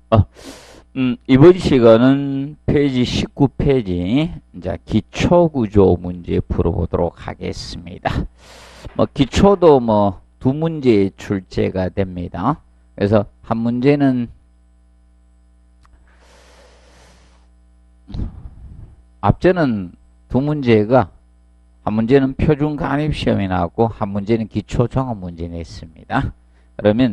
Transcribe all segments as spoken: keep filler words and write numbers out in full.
어, 음, 이번 시간은 페이지 십구 페이지, 이제 기초구조 문제 풀어보도록 하겠습니다. 뭐, 기초도 뭐, 두 문제 출제가 됩니다. 그래서 한 문제는, 앞전은 두 문제가, 한 문제는 표준 간입 시험이 나왔고, 한 문제는 기초 종합 문제 냈습니다. 그러면,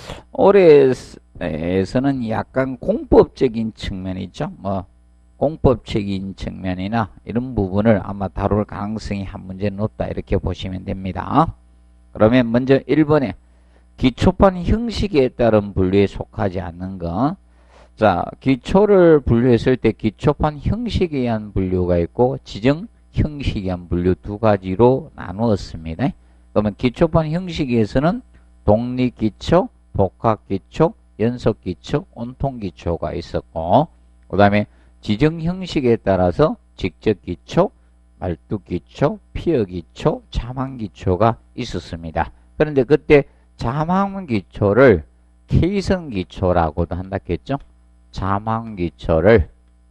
올해에서는 약간 공법적인 측면이죠. 뭐, 공법적인 측면이나 이런 부분을 아마 다룰 가능성이 한 문제는 높다. 이렇게 보시면 됩니다. 그러면 먼저 일 번에 기초판 형식에 따른 분류에 속하지 않는 거. 자, 기초를 분류했을 때 기초판 형식에 의한 분류가 있고 지정 형식에 의한 분류 두 가지로 나누었습니다. 그러면 기초판 형식에서는 독립기초, 복합기초, 연속기초, 온통기초가 있었고, 그 다음에 지정 형식에 따라서 직접기초, 말뚝기초, 피어기초, 자망기초가 있었습니다. 그런데 그때 자망기초를 K선기초라고도 한다겠죠? 자망기초를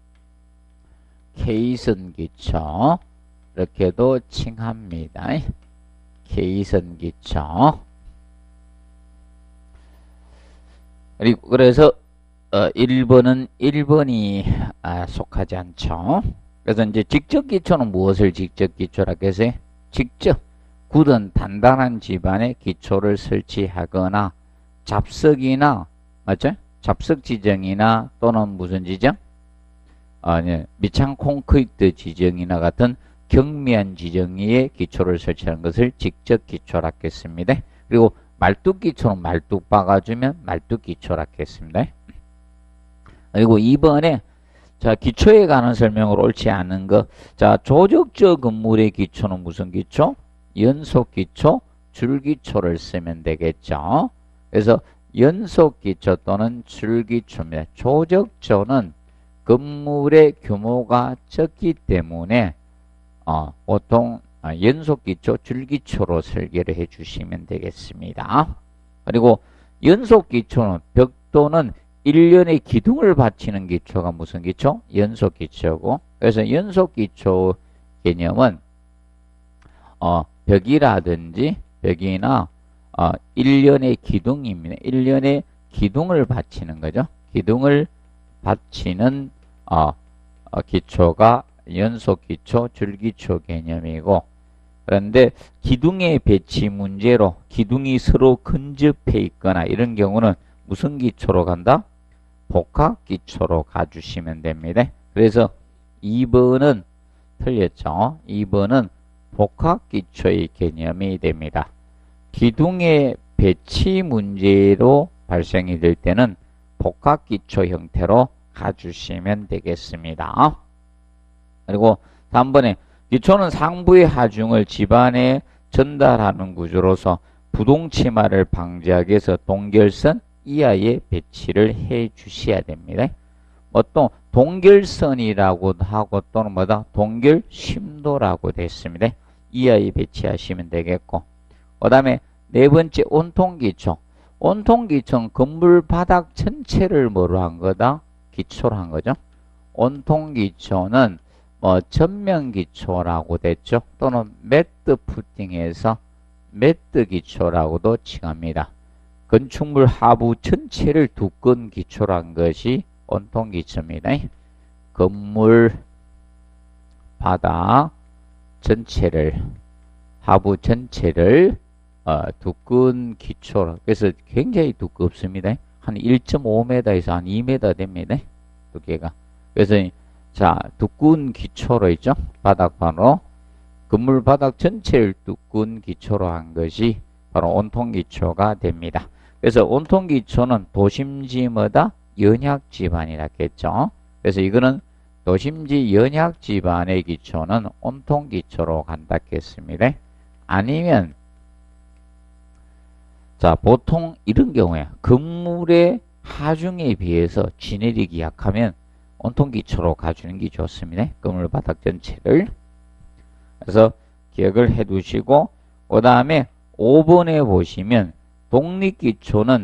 K선기초 이렇게도 칭합니다. K선기초. 그리고 그래서 어, 일 번은 일 번이 아, 속하지 않죠. 그래서 이제 직접기초는 무엇을 직접기초라고 해서 직접 굳은 단단한 집안에 기초를 설치하거나 잡석이나 맞죠? 잡석 지정이나 또는 무슨 지정? 아, 네. 밑창 콘크리트 지정이나 같은 경미한 지정 위에 기초를 설치하는 것을 직접기초라고 했습니다. 그리고 말뚝기초는 말뚝 박아주면 말뚝기초라고 했습니다. 그리고 이 번에 자 기초에 관한 설명을 옳지 않은 거. 자 조적적 건물의 기초는 무슨 기초? 연속기초, 줄기초를 쓰면 되겠죠. 그래서 연속기초 또는 줄기초입니다. 조적조는 건물의 규모가 적기 때문에 어, 보통 연속기초, 줄기초로 설계를 해 주시면 되겠습니다. 그리고 연속기초는 벽도는 일련의 기둥을 받치는 기초가 무슨 기초? 연속기초고. 그래서 연속기초 개념은 어, 벽이라든지 벽이나 어, 일련의 기둥입니다. 일련의 기둥을 받치는 거죠. 기둥을 받치는 어, 어, 기초가 연속기초, 줄기초 개념이고, 그런데 기둥의 배치 문제로 기둥이 서로 근접해 있거나 이런 경우는 무슨 기초로 간다? 복합기초로 가주시면 됩니다. 그래서 이 번은 틀렸죠. 이 번은 복합기초의 개념이 됩니다. 기둥의 배치 문제로 발생이 될 때는 복합기초 형태로 가주시면 되겠습니다. 그리고 삼 번에 기초는 상부의 하중을 집안에 전달하는 구조로서 부동치마를 방지하기 위해서 동결선 이하에 배치를 해 주셔야 됩니다. 뭐 또 동결선이라고도 하고 또는 뭐다 동결심도라고 됐습니다. 이하에 배치하시면 되겠고, 그 다음에 네 번째 온통기초. 온통기초는 건물 바닥 전체를 뭐로 한 거다? 기초로 한 거죠. 온통기초는 뭐 전면기초라고 됐죠. 또는 매트 푸팅에서 매트 기초라고도 칭합니다. 건축물 하부 전체를 두꺼운 기초로 한 것이 온통기초입니다. 건물 바닥 전체를 하부 전체를 어, 두꺼운 기초로. 그래서 굉장히 두껍습니다. 한 일 점 오 미터에서 한 이 미터 됩니다. 두께가. 그래서 자 두꺼운 기초로 있죠. 바닥판으로 건물 바닥 전체를 두꺼운 기초로 한 것이 바로 온통기초가 됩니다. 그래서 온통기초는 도심지마다 연약지반이라겠죠. 그래서 이거는 도심지 연약지반의 기초는 온통기초로 간다겠습니다. 아니면 자 보통 이런 경우에 건물의 하중에 비해서 지내리기 약하면 온통기초로 가주는 게 좋습니다. 건물 바닥 전체를. 그래서 기억을 해 두시고, 그 다음에 오 번에 보시면 독립기초는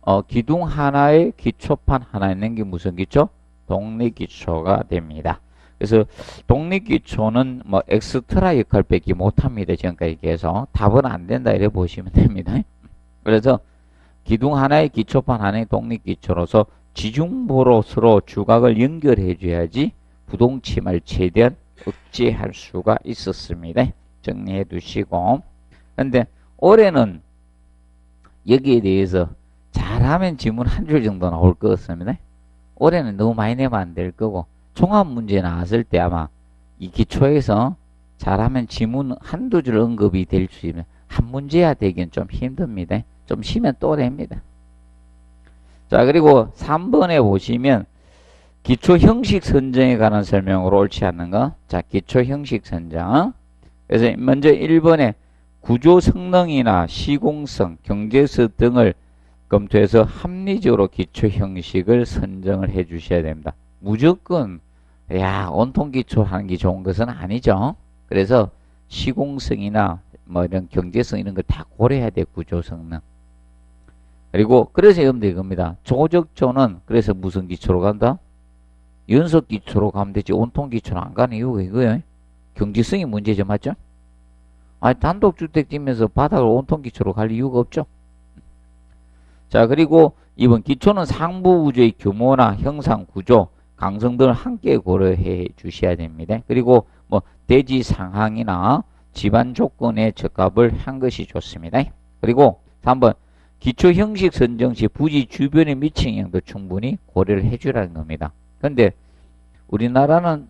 어, 기둥 하나에 기초판 하나 있는 게 무슨 기초? 독립기초가 됩니다. 그래서 독립기초는 뭐 엑스트라 역할 뺏기 못합니다. 지금까지 얘기해서 답은 안 된다 이래 보시면 됩니다. 그래서 기둥 하나의 기초판 하나의 독립기초로서 지중보로 서로 주각을 연결해 줘야지 부동침을 최대한 억제할 수가 있었습니다. 정리해 두시고. 근데 올해는 여기에 대해서 잘하면 지문 한 줄 정도 나올 것 같습니다. 올해는 너무 많이 내면 안 될 거고 종합 문제 나왔을 때 아마 이 기초에서 잘하면 지문 한두 줄 언급이 될 수 있는 한 문제야 되긴 좀 힘듭니다. 좀 쉬면 또 됩니다. 자, 그리고 삼 번에 보시면 기초 형식 선정에 관한 설명으로 옳지 않는 거. 자, 기초 형식 선정. 그래서 먼저 일 번에 구조 성능이나 시공성, 경제성 등을 검토해서 합리적으로 기초 형식을 선정을 해 주셔야 됩니다. 무조건 야 온통 기초 하는 게 좋은 것은 아니죠. 그래서 시공성이나 뭐 이런 경제성 이런 걸 다 고려해야 돼. 구조 성능. 그리고 그래서 여러분들 이겁니다. 조적조는 그래서 무슨 기초로 간다? 연속 기초로 가면 되지 온통 기초로 안 가는 이유가 이거예요. 경제성이 문제죠. 맞죠? 아니 단독주택 지면서 바닥을 온통 기초로 갈 이유가 없죠. 자, 그리고 이번 기초는 상부 구조의 규모나 형상 구조, 강성 등을 함께 고려해 주셔야 됩니다. 그리고 뭐 대지 상황이나 집안 조건에 적합을 한 것이 좋습니다. 그리고 삼 번 기초 형식 선정 시 부지 주변에 미치는 영향도 충분히 고려를 해주라는 겁니다. 근데 우리나라는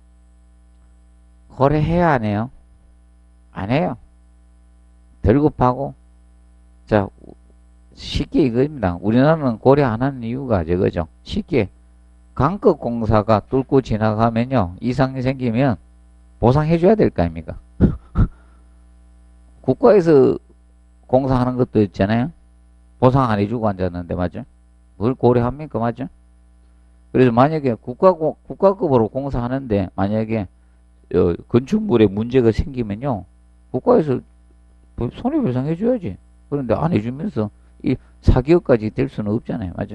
고려해야 안 해요? 안 해요. 덜 급하고. 자, 쉽게 이거입니다. 우리나라는 고려 안 하는 이유가 저거죠. 쉽게 강급 공사가 뚫고 지나가면요. 이상이 생기면 보상해 줘야 될 거 아닙니까? 국가에서 공사하는 것도 있잖아요. 보상 안 해주고 앉았는데 맞죠? 뭘 고려합니까? 맞죠? 그래서 만약에 국가, 국가급으로 공사하는데 만약에 어, 건축물에 문제가 생기면요. 국가에서 손해배상 해줘야지. 그런데 안 해주면서 이 사기업까지 될 수는 없잖아요. 맞죠?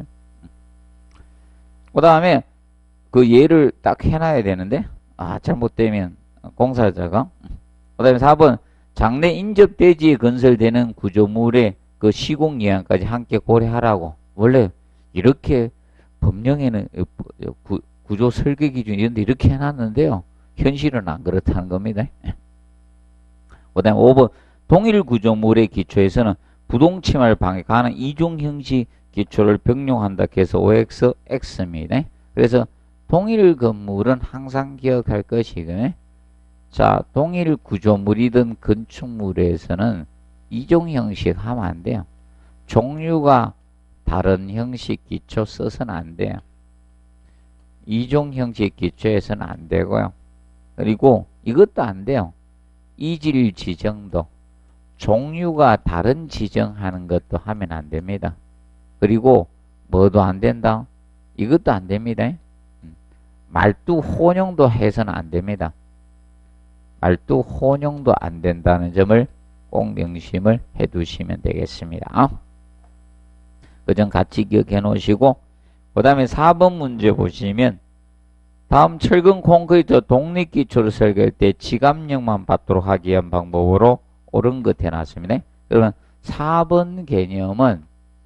그 다음에 그 예를 딱 해놔야 되는데 아 잘못되면 공사자가 그 다음에 사 번 장래 인접대지에 건설되는 구조물의 그 시공 예항까지 함께 고려하라고. 원래 이렇게 법령에는 구, 구조 설계 기준 이런 데 이렇게 해놨는데요. 현실은 안 그렇다는 겁니다. 그 다음에 오 번 동일 구조물의 기초에서는 부동침을 방해 가능 이중 형식 기초를 병용한다 해서 오 엑스 X입니다. 그래서 동일 건물은 항상 기억할 것이고 자 동일 구조물이든 건축물에서는 이종 형식 하면 안 돼요. 종류가 다른 형식 기초 써서는 안 돼요. 이종 형식 기초에서는 안 되고요. 그리고 이것도 안 돼요. 이질 지정도 종류가 다른 지정하는 것도 하면 안 됩니다. 그리고 뭐도 안 된다? 이것도 안 됩니다. 말두 혼용도 해서는 안 됩니다. 말두 혼용도 안 된다는 점을 꼭 명심을 해 두시면 되겠습니다. 그 점 같이 기억해 놓으시고 그 다음에 사 번 문제 보시면 다음 철근 콘크리트 독립기초를 설계할 때 지감력만 받도록 하기 위한 방법으로 옳은 것 해놨습니다. 그러면 사 번 개념은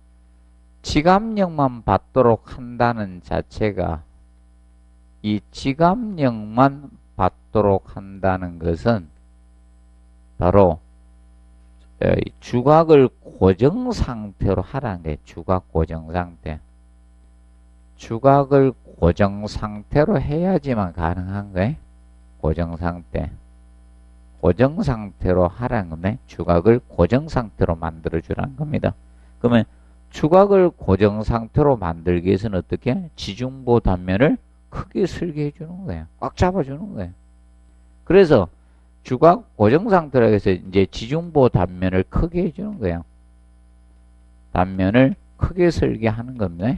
지감력만 받도록 한다는 자체가 이 지감력만 받도록 한다는 것은 바로 주각을 고정 상태로 하라는 게 주각 고정 상태. 주각을 고정 상태로 해야지만 가능한 거예요. 고정 상태. 고정 상태로 하라는 겁니다. 주각을 고정 상태로 만들어 주라는 겁니다. 그러면 주각을 고정 상태로 만들기 위해서는 어떻게? 지중보 단면을 크게 설계해 주는 거예요. 꽉 잡아 주는 거예요. 그래서 주각 고정 상태로 해서 이제 지중보 단면을 크게 해 주는 거예요. 단면을 크게 설계하는 겁니다.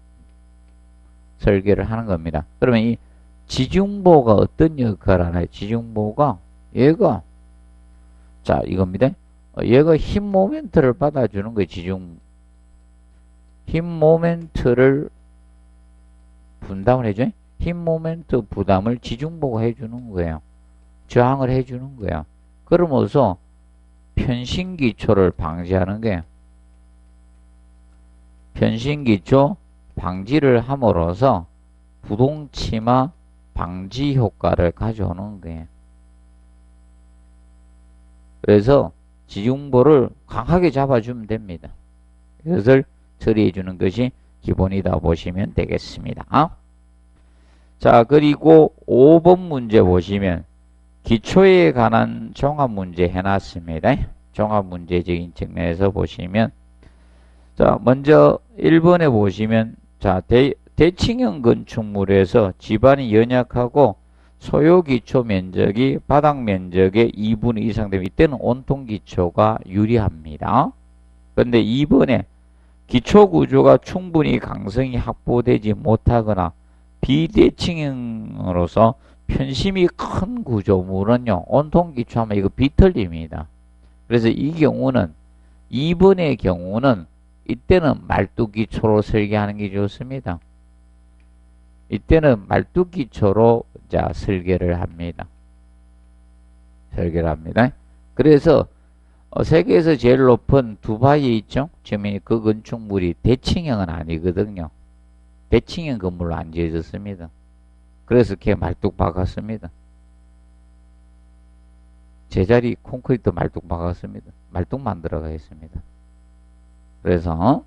설계를 하는 겁니다. 그러면 이 지중보가 어떤 역할을 하나요? 지중보가 얘가 자 이겁니다. 얘가 힘 모멘트를 받아주는 거예요. 지중 힘 모멘트를 분담을 해줘요. 힘 모멘트 부담을 지중보가 해주는 거예요. 저항을 해주는 거예요. 그러면서 편신기초를 방지하는 거예요. 편신기초 방지를 함으로써 부동치마 방지 효과를 가져오는 거예요. 그래서 지중보를 강하게 잡아주면 됩니다. 이것을 처리해 주는 것이 기본이다 보시면 되겠습니다. 자, 그리고 오 번 문제 보시면 기초에 관한 종합 문제 해놨습니다. 종합 문제적인 측면에서 보시면 자, 먼저 일 번에 보시면 자, 대, 대칭형 건축물에서 지반이 연약하고 소요 기초 면적이 바닥 면적의 이분의 이상 되면 이때는 온통 기초가 유리합니다. 그런데 이 번에 기초 구조가 충분히 강성이 확보되지 못하거나 비대칭형으로서 편심이 큰 구조물은요, 온통 기초하면 이거 비틀립니다. 그래서 이 경우는 이 번의 경우는 이때는 말뚝기초로 설계하는 게 좋습니다. 이때는 말뚝기초로 자 설계를 합니다. 설계를 합니다. 그래서 어, 세계에서 제일 높은 두바이에 있죠. 지금 그 건축물이 대칭형은 아니거든요. 대칭형 건물로 안 지어졌습니다. 그래서 걔 말뚝 박았습니다. 제자리 콘크리트 말뚝 박았습니다. 말뚝 만들어가 있습니다. 그래서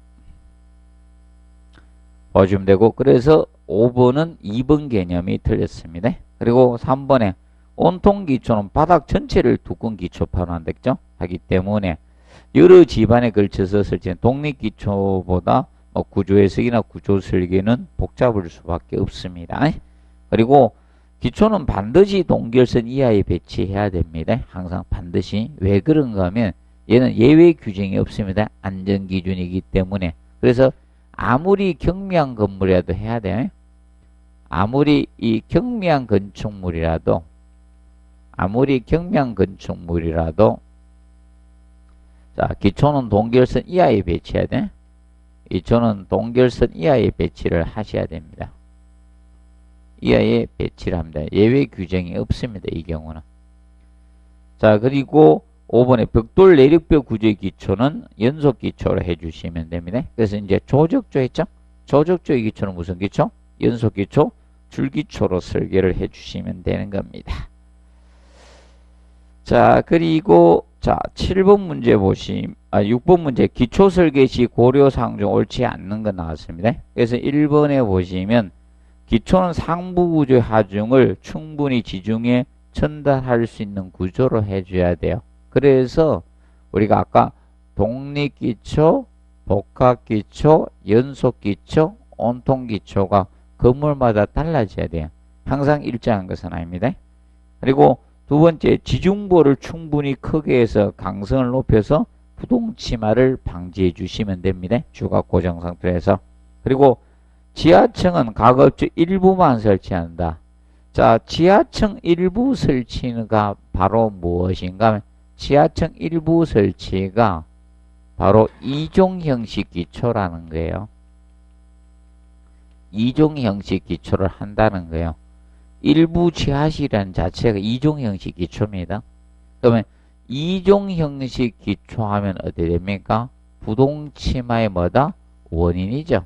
보시면 되고, 그래서 오 번은 이 번 개념이 틀렸습니다. 그리고 삼 번에 온통 기초는 바닥 전체를 두꺼운 기초파로 한댔죠. 하기 때문에 여러 집안에 걸쳐서 설치한 독립 기초보다 뭐 구조 해석이나 구조 설계는 복잡할 수밖에 없습니다. 그리고 기초는 반드시 동결선 이하에 배치해야 됩니다. 항상 반드시. 왜 그런가 하면 얘는 예외 규정이 없습니다. 안전기준이기 때문에. 그래서 아무리 경미한 건물이라도 해야 돼요. 아무리 이 경미한 건축물이라도 아무리 경미한 건축물이라도 자, 기초는 동결선 이하에 배치해야 돼. 기초는 동결선 이하에 배치를 하셔야 됩니다. 이하에 배치를 합니다. 예외 규정이 없습니다. 이 경우는. 자, 그리고 오 번에 벽돌 내력벽 구조의 기초는 연속 기초로 해주시면 됩니다. 그래서 이제 조적조 했죠? 조적조의 기초는 무슨 기초? 연속 기초, 줄기초로 설계를 해주시면 되는 겁니다. 자, 그리고 자, 칠 번 문제 보시면, 아, 육 번 문제 기초 설계 시 고려사항 중 옳지 않는 거 나왔습니다. 그래서 일 번에 보시면 기초는 상부 구조의 하중을 충분히 지중해 전달할 수 있는 구조로 해줘야 돼요. 그래서 우리가 아까 독립기초, 복합기초, 연속기초, 온통기초가 건물마다 달라져야 돼요. 항상 일정한 것은 아닙니다. 그리고 두 번째, 지중보를 충분히 크게 해서 강성을 높여서 부동치마를 방지해 주시면 됩니다. 주가 고정 상태에서. 그리고 지하층은 가급적 일부만 설치한다. 자, 지하층 일부 설치가 바로 무엇인가 하면 지하층 일부 설치가 바로 이종 형식 기초라는 거예요. 이종 형식 기초를 한다는 거예요. 일부 지하실이라는 자체가 이종 형식 기초입니다. 그러면 이종 형식 기초하면 어떻게 됩니까? 부동치마의 뭐다? 원인이죠.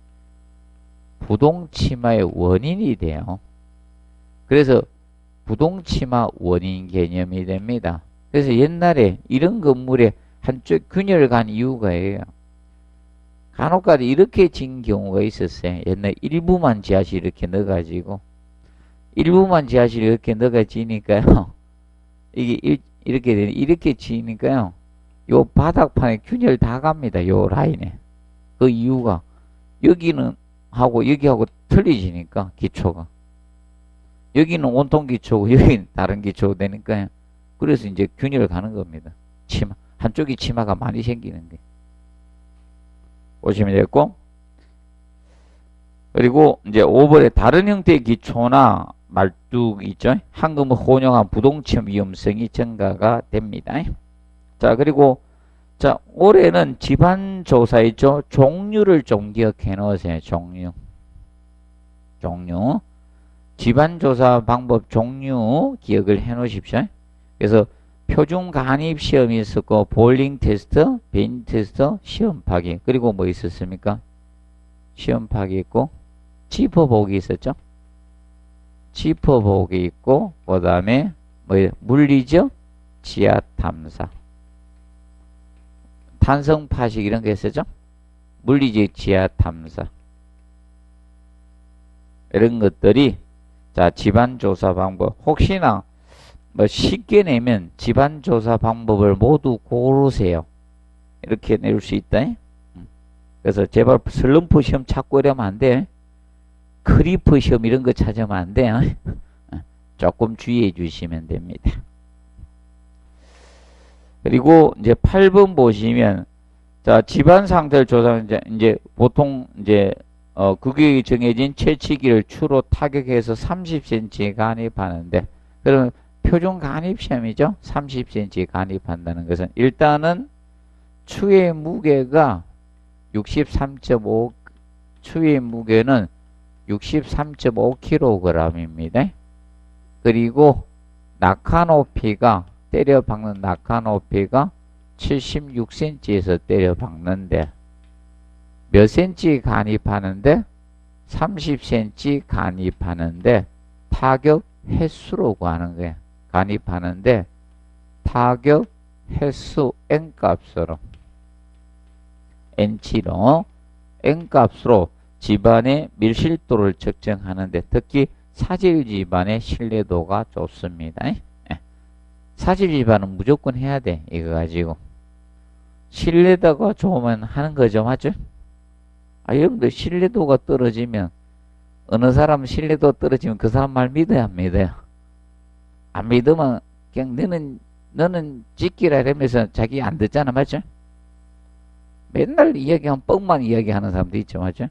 부동치마의 원인이 돼요. 그래서 부동치마 원인 개념이 됩니다. 그래서 옛날에 이런 건물에 한쪽 균열 간 이유가 예요. 간혹가다 이렇게 진 경우가 있었어요. 옛날에 일부만 지하실 이렇게 넣어가지고 일부만 지하실 이렇게 넣어지니까요. 이게 이렇게 되니 이렇게 지니까요. 요 바닥판에 균열 다 갑니다. 요 라인에. 그 이유가 여기는 하고 여기하고 틀리지니까 기초가. 여기는 온통 기초고 여기는 다른 기초가 되니까요. 그래서 이제 균열 가는 겁니다. 치마. 한쪽이 치마가 많이 생기는 게. 보시면 되겠고. 그리고 이제 오 번에 다른 형태의 기초나 말뚝 있죠. 황금을 혼용한 부동침 위험성이 증가가 됩니다. 자, 그리고 자, 올해는 집안 조사 있죠? 종류를 좀 기억해 놓으세요. 종류. 종류. 집안 조사 방법 종류 기억을 해 놓으십시오. 그래서 표준 간입 시험이 있었고, 볼링 테스트, 벤 테스트, 시험 파기. 그리고 뭐 있었습니까? 시험 파기 있고, 지퍼 보기 있었죠? 지퍼 보기 있고, 그 다음에 뭐 물리적 지하 탐사. 탄성 파식 이런 게 있었죠? 물리적 지하 탐사. 이런 것들이 자, 집안 조사 방법. 혹시나 뭐 쉽게 내면 집안 조사 방법을 모두 고르세요. 이렇게 낼 수 있다. 그래서 제발 슬럼프 시험 찾고 이러면 안 돼. 크리프 시험 이런 거 찾으면 안 돼요. 조금 주의해 주시면 됩니다. 그리고 이제 팔 번 보시면 자, 집안 상태를 조사하면 이제, 이제 보통 이제 어, 그게 정해진 채취기를 추로 타격해서 삼십 센티미터 간입하는데, 그러면 표준 간입 시험이죠. 삼십 센티미터 간입한다는 것은 일단은 추의 무게가 육십삼 점 오, 추의 무게는 육십삼 점 오 킬로그램입니다. 그리고 낙하 높이가 때려 박는 낙하 높이가 칠십육 센티미터에서 때려 박는데 몇 센치 간입하는데 삼십 센티미터 간입하는데 타격 횟수로 구하는 거예요. 간입하는데 타격 횟수 N값으로 N치로 N값으로 집안의 밀실도를 측정하는데 특히 사질 집안의 신뢰도가 좋습니다. 사질 집안은 무조건 해야 돼. 이거 가지고 신뢰도가 좋으면 하는 거죠. 맞죠? 아, 여러분들 신뢰도가 떨어지면 어느 사람 신뢰도 떨어지면 그 사람 말 믿어야 안 믿어요? 안 믿으면 그냥 너는 너는 지키라 이러면서 자기 안 듣잖아. 맞죠? 맨날 이야기하면 뻥만 이야기하는 사람도 있죠. 맞죠?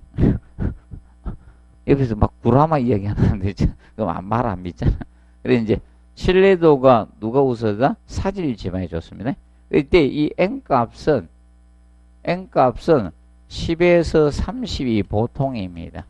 옆에서 막 구라마 이야기하는 사람도 있죠. 그럼 말 안 믿잖아. 그래 이제 신뢰도가 누가 우선이다? 사질 집안이 좋습니다. 이때 이 N값은 N값은 십에서 삼십이 보통입니다.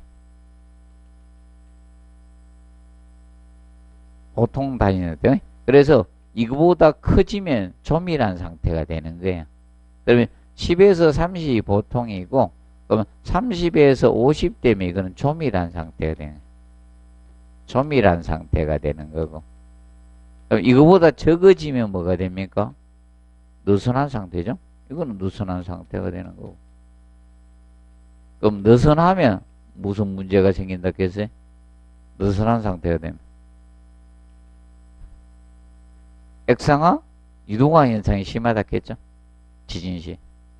보통 다니는데 그래서 이거보다 커지면 조밀한 상태가 되는 거예요. 그러면 십에서 삼십이 보통이고 그러면 삼십에서 오십 되면 이거는 조밀한 상태가 되는 거예요. 조밀한 상태가 되는 거고 그럼 이거보다 적어지면 뭐가 됩니까? 느슨한 상태죠. 이거는 느슨한 상태가 되는 거고 그럼 느슨하면 무슨 문제가 생긴다 했어요? 느슨한 상태가 되면 액상화, 이동화 현상이 심하다 했죠? 지진시.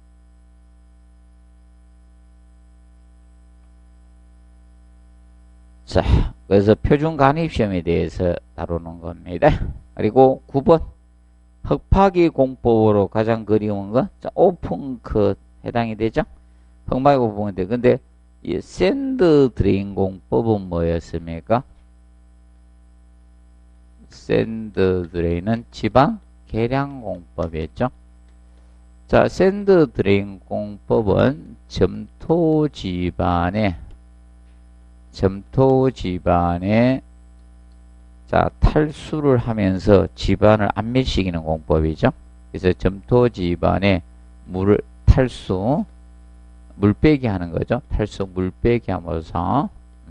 자, 그래서 표준 간입시험에 대해서 다루는 겁니다. 그리고 구 번 흑파기 공법으로 가장 그리운 거 자, 오픈컷 해당이 되죠? 흑파기 공법인데 근데 이 샌드 드레인 공법은 뭐였습니까? 샌드 드레인은 지방 계량 공법이었죠. 자, 샌드 드레인 공법은 점토 집안에 점토 집안에 자, 탈수를 하면서 집안을 안 밀시키는 공법이죠. 그래서 점토 집안에 물을 탈수 물 빼기 하는 거죠. 탈수 물 빼기 함으로써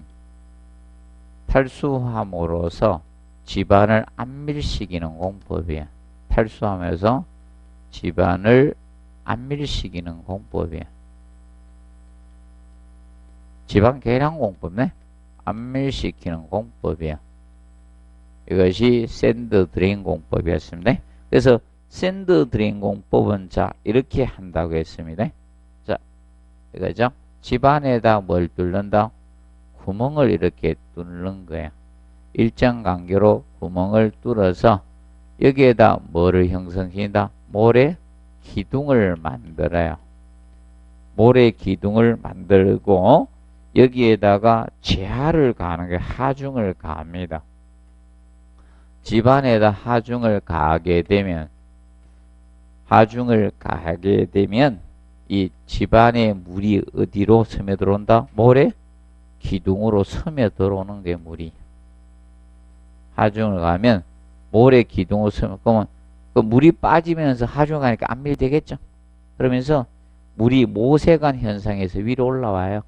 탈수함으로써 집안을 안 밀시키는 공법이에요. 탈수하면서 집안을 안 밀시키는 공법이에요. 집안 계량 공법네. 안 밀시키는 공법이에요. 이것이 샌드 드레인 공법이었습니다. 그래서 샌드 드레인 공법은 자 이렇게 한다고 했습니다. 자 이거죠. 집안에다 뭘 뚫는다? 구멍을 이렇게 뚫는 거예요. 일정 간격으로 구멍을 뚫어서 여기에다 뭐를 형성시킨다? 모래 기둥을 만들어요. 모래 기둥을 만들고 여기에다가 재하를 가하는 게 하중을 가합니다. 집안에다 하중을 가하게 되면 하중을 가하게 되면 이 집안의 물이 어디로 스며들어온다? 모래? 기둥으로 스며들어오는 게 물이. 하중을 가면 모래 기둥으로 스며들어오면 그 물이 빠지면서 하중을 가니까 안 밀되겠죠. 그러면서 물이 모세관 현상에서 위로 올라와요.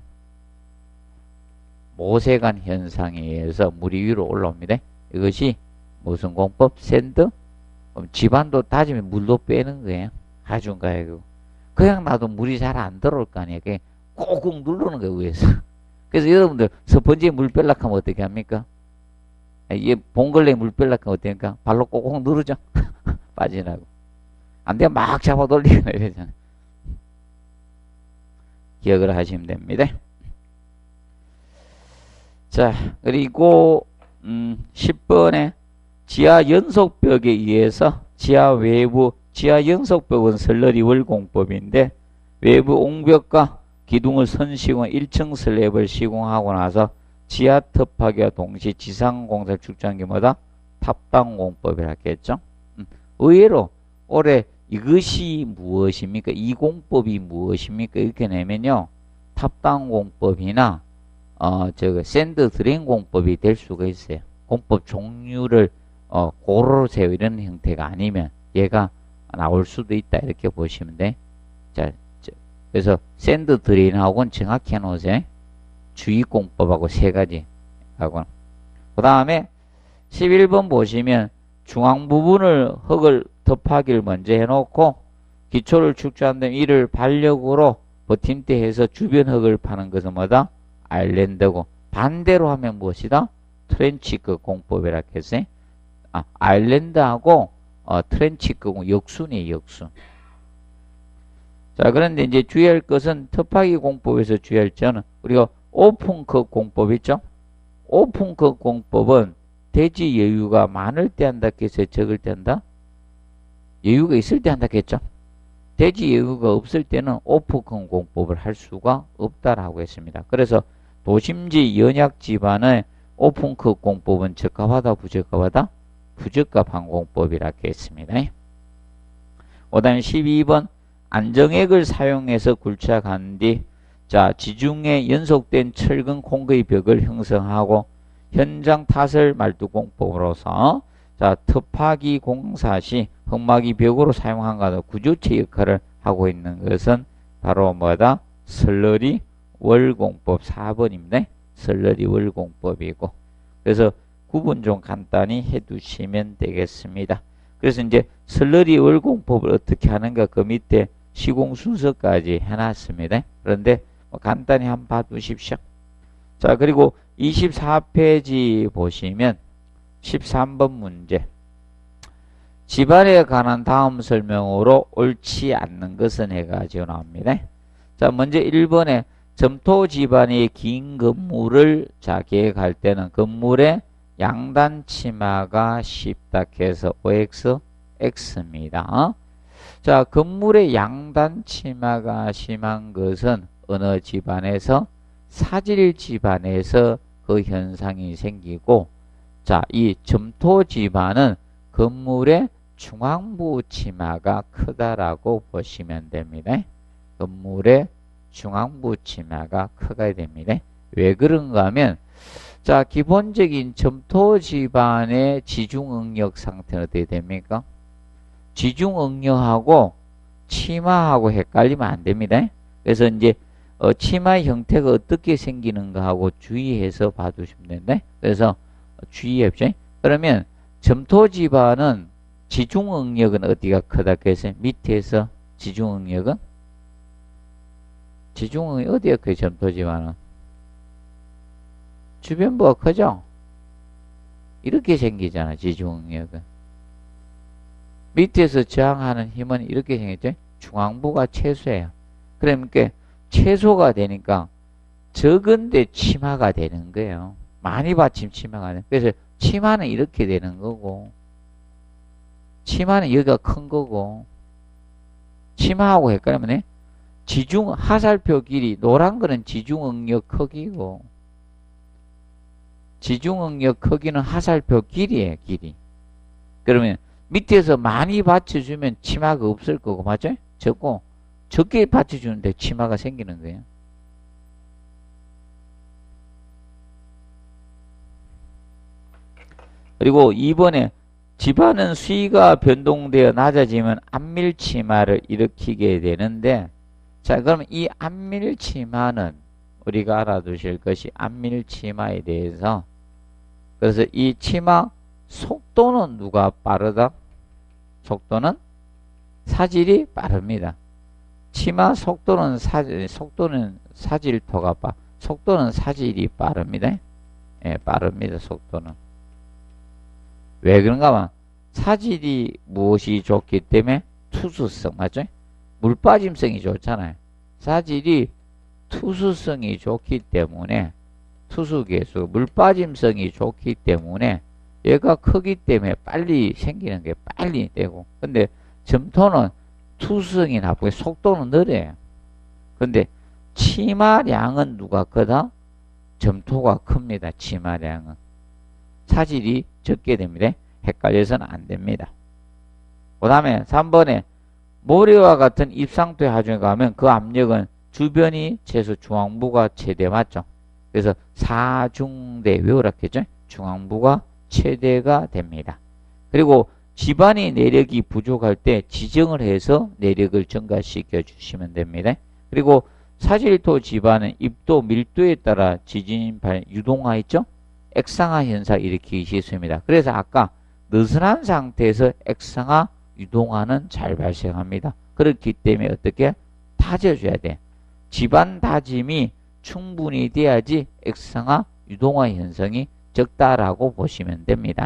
모세관 현상에 의해서 물이 위로 올라옵니다. 이것이 무슨 공법? 샌드? 그럼 집안도 따지면 물도 빼는 거예요. 하중 가야고. 그냥 놔도 물이 잘 안 들어올 거 아니에요. 그냥 꾹꾹 누르는 거예요, 위에서. 그래서 여러분들 스펀지에 물 빼려고 하면 어떻게 합니까? 이게 봉걸레에 물 빼려고 하면 어떻게 합니까? 발로 꾹꾹 누르죠. 빠지라고. 안 되면 막 잡아 돌리거나 이러잖아요. 기억을 하시면 됩니다. 자, 그리고 음, 십 번에 지하 연속벽에 의해서 지하 외부 지하 연속벽은 설러리 월공법인데 외부 옹벽과 기둥을 선시공 일 층 슬랩을 시공하고 나서 지하 탑하기와 동시에 지상 공사를 축소한 게 뭐다? 탑당공법이라 했겠죠. 음, 의외로 올해 이것이 무엇입니까? 이 공법이 무엇입니까? 이렇게 내면요. 탑당공법이나 어, 저거 샌드 드레인 공법이 될 수가 있어요. 공법 종류를 어, 고로로 세워 이런 형태가 아니면 얘가 나올 수도 있다. 이렇게 보시면 돼. 자, 저, 그래서 샌드 드레인하고는 정확히 해놓으세요. 주의공법하고 세 가지 하고. 그 다음에 십일 번 보시면 중앙 부분을 흙을 덮하기를 먼저 해놓고 기초를 축소한 다음 이를 반력으로 버팀대 해서 주변 흙을 파는 것은 뭐다? 아일랜드고. 반대로 하면 무엇이다? 트렌치크 공법이라 했어요. 아, 아일랜드하고 어, 트렌치크 역순이에요, 역순. 자, 그런데 이제 주의할 것은 덮하기 공법에서 주의할 점은 우리가 오픈컵 공법 있죠? 오픈컵 공법은 대지 여유가 많을 때 한다 했어요? 적을 때 한다? 여유가 있을 때 한다 했죠? 대지 여유가 없을 때는 오픈컵 공법을 할 수가 없다라고 했습니다. 그래서 도심지 연약 집안의 오픈컵 공법은 적합하다, 부적합하다? 부적합한 공법이라 했습니다. 그 다음에 십이 번 안정액을 사용해서 굴착한 뒤 자, 지중해 연속된 철근 콘크리트 벽을 형성하고 현장 타설 말뚝 공법으로서 자, 톱하기 공사 시 흙막이 벽으로 사용한 것과 구조체 역할을 하고 있는 것은 바로 뭐다? 설러리 월공법 사 번입니다. 설러리 월공법이고. 그래서 구분 좀 간단히 해 두시면 되겠습니다. 그래서 이제 설러리 월공법을 어떻게 하는가 그 밑에 시공 순서까지 해놨습니다. 그런데 뭐 간단히 한번 봐두십시오. 자, 그리고 이십사 페이지 보시면 십삼 번 문제. 집안에 관한 다음 설명으로 옳지 않는 것은 해가지고 나옵니다. 자, 먼저 일 번에 점토 집안의 긴 건물을 자 계획할 때는 건물의 양단 치마가 쉽다 해서 오 엑스 X입니다. 어? 자, 건물의 양단 치마가 심한 것은 어느 집안에서? 사질 집안에서 그 현상이 생기고, 자, 이 점토 집안은 건물의 중앙부 치마가 크다라고 보시면 됩니다. 건물의 중앙부 치마가 크게 됩니다. 왜 그런가 하면, 자, 기본적인 점토 집안의 지중응력 상태는 어떻게 됩니까? 지중응력하고 치마하고 헷갈리면 안 됩니다. 그래서 이제 어, 치마의 형태가 어떻게 생기는가 하고 주의해서 봐두시면 되는데, 그래서 주의해보죠. 그러면 점토 집안은 지중응력은 어디가 크다 그래서 밑에서 지중응력은 지중응력이 어디가 커요? 점토 집안은 주변부가 크죠? 이렇게 생기잖아. 지중응력은 밑에서 저항하는 힘은 이렇게 생겼죠? 중앙부가 최소예요. 그러니까 최소가 되니까 적은데 치마가 되는 거예요. 많이 받침 치마가 되는. 그래서 치마는 이렇게 되는 거고, 치마는 여기가 큰 거고, 치마하고 헷갈리면 지중 하살표 길이 노란 거는 지중응력 크기고, 지중응력 크기는 하살표 길이에요. 길이. 그러면 밑에서 많이 받쳐주면 치마가 없을 거고, 맞죠? 적고, 적게 받쳐주는데 치마가 생기는 거예요. 그리고 이 번에 집안은 수위가 변동되어 낮아지면 안밀치마를 일으키게 되는데, 자, 그럼 이 안밀치마는 우리가 알아두실 것이 안밀치마에 대해서, 그래서 이 치마 속도는 누가 빠르다? 속도는 사질이 빠릅니다. 치마 속도는 사 속도는 사질토가 빠 속도는 사질이 빠릅니다. 예, 빠릅니다. 속도는. 왜 그런가 하면 사질이 무엇이 좋기 때문에 투수성, 맞죠? 물빠짐성이 좋잖아요. 사질이 투수성이 좋기 때문에, 투수계수 물빠짐성이 좋기 때문에 얘가 크기 때문에 빨리 생기는 게 빨리 되고, 근데 점토는 투수성이 나쁘고 속도는 느려요. 근데 치마량은 누가 크다? 점토가 큽니다. 치마량은. 사질이 적게 됩니다. 헷갈려서는 안 됩니다. 그 다음에 삼 번에 모래와 같은 입상토의 하중에 가면 그 압력은 주변이 최소 중앙부가 최대, 맞죠? 그래서 사중대 외우라겠죠? 중앙부가 최대가 됩니다. 그리고 집안의 내력이 부족할 때 지정을 해서 내력을 증가시켜 주시면 됩니다. 그리고 사질토 집안은 입도 밀도에 따라 지진 발 유동화 있죠? 액상화 현상 일으키기 쉽습니다. 그래서 아까 느슨한 상태에서 액상화 유동화는 잘 발생합니다. 그렇기 때문에 어떻게 다져줘야 돼. 집안 다짐이 충분히 돼야지 액상화 유동화 현상이 적다라고 보시면 됩니다.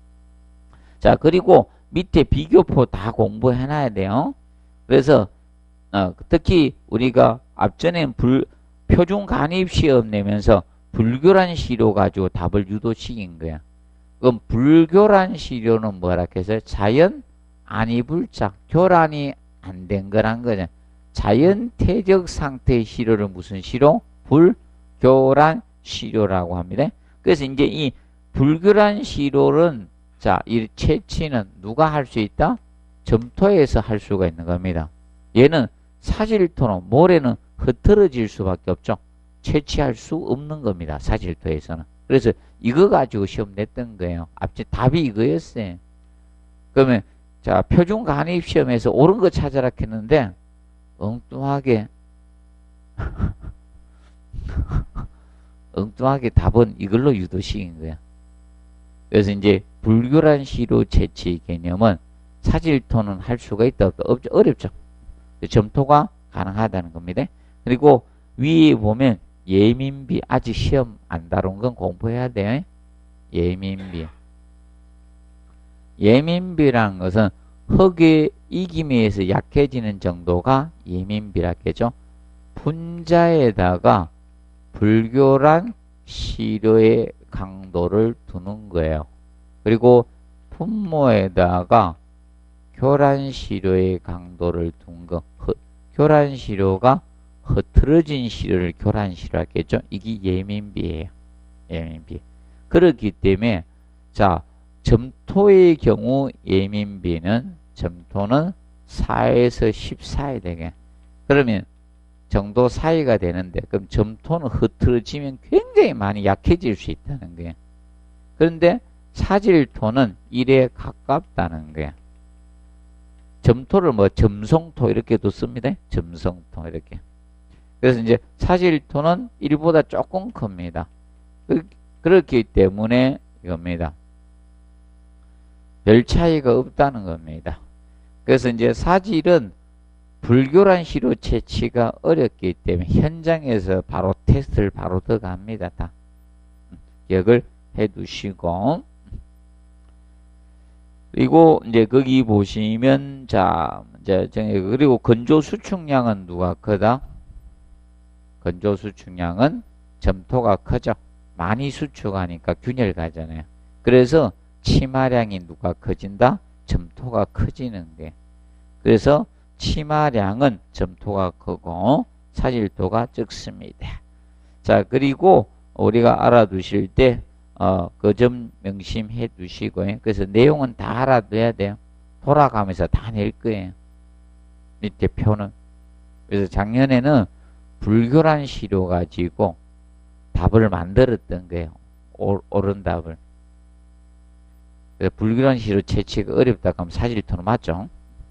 자, 그리고 밑에 비교표 다 공부해놔야 돼요. 그래서 어, 특히 우리가 앞전에 불, 표준 간입 시험 내면서 불교란 시료 가지고 답을 유도시킨 거야. 그럼 불교란 시료는 뭐라 해서 자연 안이불자, 교란이 안 된 거란 거죠. 자연태적 상태의 시료를 무슨 시료? 불교란 시료라고 합니다. 그래서 이제 이 불교란 시료는, 자, 이 채취는 누가 할 수 있다? 점토에서 할 수가 있는 겁니다. 얘는 사질토는, 모래는 흐트러질 수밖에 없죠. 채취할 수 없는 겁니다. 사질토에서는. 그래서 이거 가지고 시험 냈던 거예요. 앞에 답이 이거였어요. 그러면 자, 표준 간입 시험에서 옳은 거 찾아라 했는데 엉뚱하게 엉뚱하게 답은 이걸로 유도시킨 거야. 그래서 이제 불교란 시료 채취 개념은 사질토는 할 수가 있다 없다? 없죠. 어렵죠. 점토가 가능하다는 겁니다. 그리고 위에 보면 예민비, 아직 시험 안 다룬 건 공부해야 돼요. 예민비. 예민비라는 것은 흙의 이김에 의해서 약해지는 정도가 예민비라겠죠. 분자에다가 불교란 시료의 강도를 두는 거예요. 그리고 분모에다가 교란 시료의 강도를 둔 거. 교란 시료가 흐트러진 시료를 교란 시료라 했겠죠. 이게 예민비예요. 예민비. 그렇기 때문에 자, 점토의 경우 예민비는 점토는 사에서 십사에 되게. 그러면 정도 사이가 되는데, 그럼 점토는 흐트러지면 굉장히 많이 약해질 수 있다는 거예요. 그런데 사질토는 일에 가깝다는 거예요. 점토를 뭐 점성토 이렇게도 씁니다. 점성토 이렇게. 그래서 이제 사질토는 일보다 조금 큽니다. 그렇기 때문에 이겁니다. 별 차이가 없다는 겁니다. 그래서 이제 사질은 불교란 시료 채취가 어렵기 때문에 현장에서 바로 테스트를 바로 들어갑니다. 다 기억을 해 두시고, 그리고 이제 거기 보시면 자, 이제 그리고 건조 수축량은 누가 크다? 건조 수축량은 점토가 크죠. 많이 수축하니까 균열 가잖아요. 그래서 치마량이 누가 커진다? 점토가 커지는 게. 그래서 치마량은 점토가 크고 사질토가 적습니다. 자, 그리고 우리가 알아두실 때 어, 그 점 명심해 두시고요. 그래서 내용은 다 알아둬야 돼요. 돌아가면서 다 낼 거예요. 밑에 표는. 그래서 작년에는 불교란 시료 가지고 답을 만들었던 거예요. 오, 옳은 답을. 그래서 불교란 시료 채취가 어렵다 하면 사질토는 맞죠?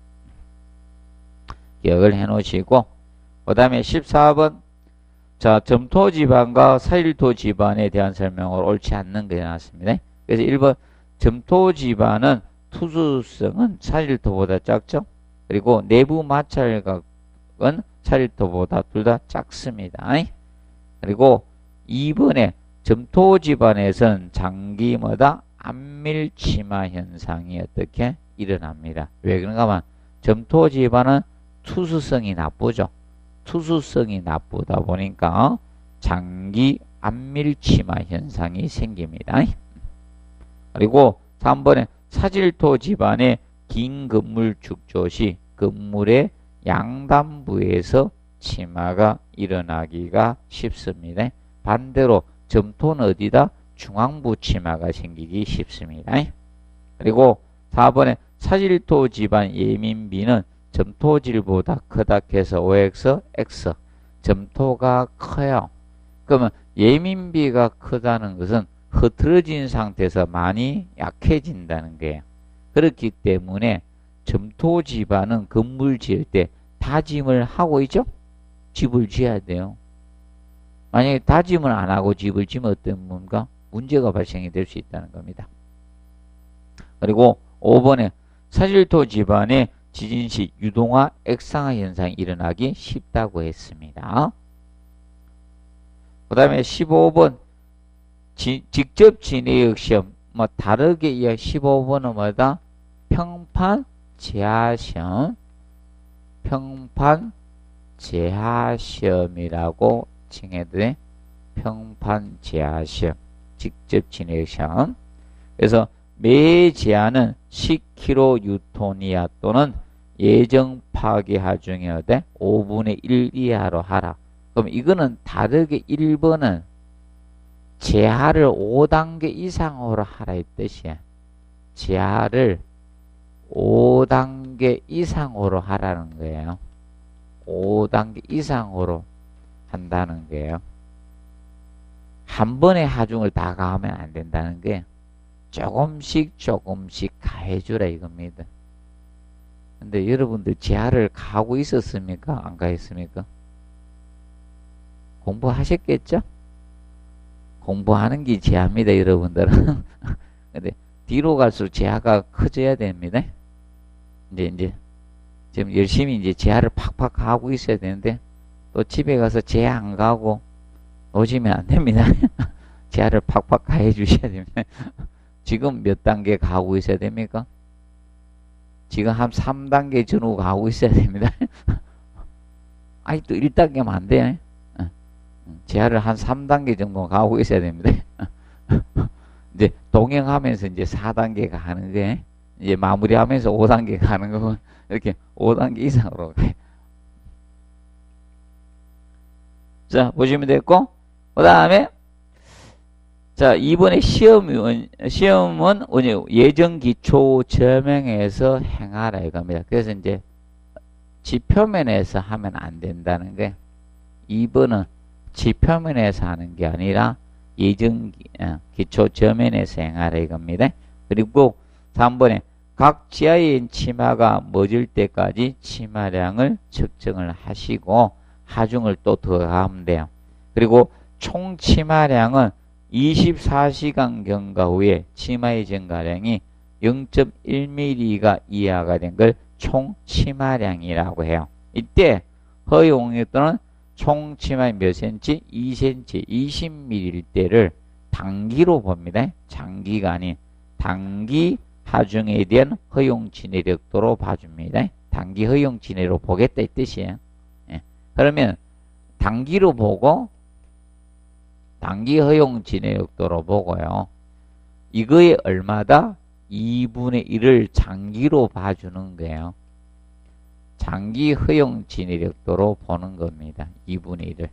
기억을 해 놓으시고, 그 다음에 십사 번. 자, 점토 지반과 사질토 지반에 대한 설명을 옳지 않는 게 나왔습니다. 그래서 일 번, 점토 지반은 투수성은 사질토보다 작죠? 그리고 내부 마찰각은 사질토보다 둘 다 작습니다. 그리고 이 번에 점토 지반에서는 장기마다 안밀치마 현상이 어떻게 일어납니다. 왜 그런가 하면 점토 지반은 투수성이 나쁘죠. 투수성이 나쁘다 보니까 장기 안밀치마 현상이 생깁니다. 그리고 삼 번에 사질토 지반의 긴 건물 축조 시 건물의 양단부에서 치마가 일어나기가 쉽습니다. 반대로 점토는 어디다? 중앙부 치마가 생기기 쉽습니다. 그리고 사 번에 사질토 지반 예민비는 점토질보다 크다 해서 오 엑스, X. 점토가 커요. 그러면 예민비가 크다는 것은 흐트러진 상태에서 많이 약해진다는 거예요. 그렇기 때문에 점토 지반은 건물 지을 때 다짐을 하고 있죠? 집을 지어야 돼요. 만약에 다짐을 안 하고 집을 지으면 어떤 뭔가 문제가 발생이 될 수 있다는 겁니다. 그리고 오 번에 사질토 지반의 지진 시 유동화, 액상화 현상이 일어나기 쉽다고 했습니다. 그 다음에 십오 번 지, 직접 진해역 시험 뭐 다르게 이해 십오 번은 뭐다? 평판 제하 시험, 평판 제하 시험이라고 칭해도 돼. 평판 제하 시험, 직접 진해역 시험. 그래서 매 제한은 십 킬로그램 유토니아 또는 예정 파괴 하중에 어때? 오분의 일 이하로 하라. 그럼 이거는 다르게 일 번은 제하를 오 단계 이상으로 하라 이 뜻이야. 제하를 오 단계 이상으로 하라는 거예요. 오 단계 이상으로 한다는 거예요. 한 번에 하중을 다 가하면 안 된다는 거예요. 조금씩 조금씩 가해주라 이겁니다. 근데 여러분들 제하를 가고 있었습니까? 안 가했습니까? 공부하셨겠죠? 공부하는 게 제하입니다, 여러분들은. 근데 뒤로 갈수록 제하가 커져야 됩니다. 이제 이제 지금 열심히 이제 제하를 팍팍 하고 있어야 되는데 또 집에 가서 제하 안 가고 오시면 안 됩니다. 제하를 팍팍 가해 주셔야 됩니다. 지금 몇 단계 가고 있어야 됩니까? 지금 한 삼 단계 전후 가고 있어야 됩니다. 아니 또 일 단계면 안 돼. 제하를 한 삼 단계 정도 가고 있어야 됩니다. 이제 동행하면서 이제 사 단계 가는 게 이제 마무리하면서 오 단계 가는 거 이렇게 오 단계 이상으로 가요. 자, 보시면 됐고, 그 다음에 자, 이번에 시험은, 시험은 예정 기초 저명에서 행하라 이겁니다. 그래서 이제 지표면에서 하면 안 된다는 게 이 번은 지표면에서 하는 게 아니라 예정 기초 저면에서 행하라 이겁니다. 그리고 삼 번에 각 지하인 치마가 멎을 때까지 치마량을 측정을 하시고 하중을 또 더하면 돼요. 그리고 총 치마량은 이십사 시간 경과 후에 치마의 증가량이 영 점 일 밀리미터가 이하가 된 걸 총 치마량이라고 해요. 이때 허용에 또는 총 치마의 몇 센치? 이 센치, 이십 밀리미터일 때를 단기로 봅니다. 장기가 아닌 단기 하중에 대한 허용 진해력도로 봐줍니다. 단기 허용 진해로 보겠다 이 뜻이에요. 예. 그러면 단기로 보고 단기 허용 진해력도로 보고요. 이거에 얼마다? 이분의 일을 장기로 봐주는 거예요. 장기 허용 진해력도로 보는 겁니다. 이분의 일을.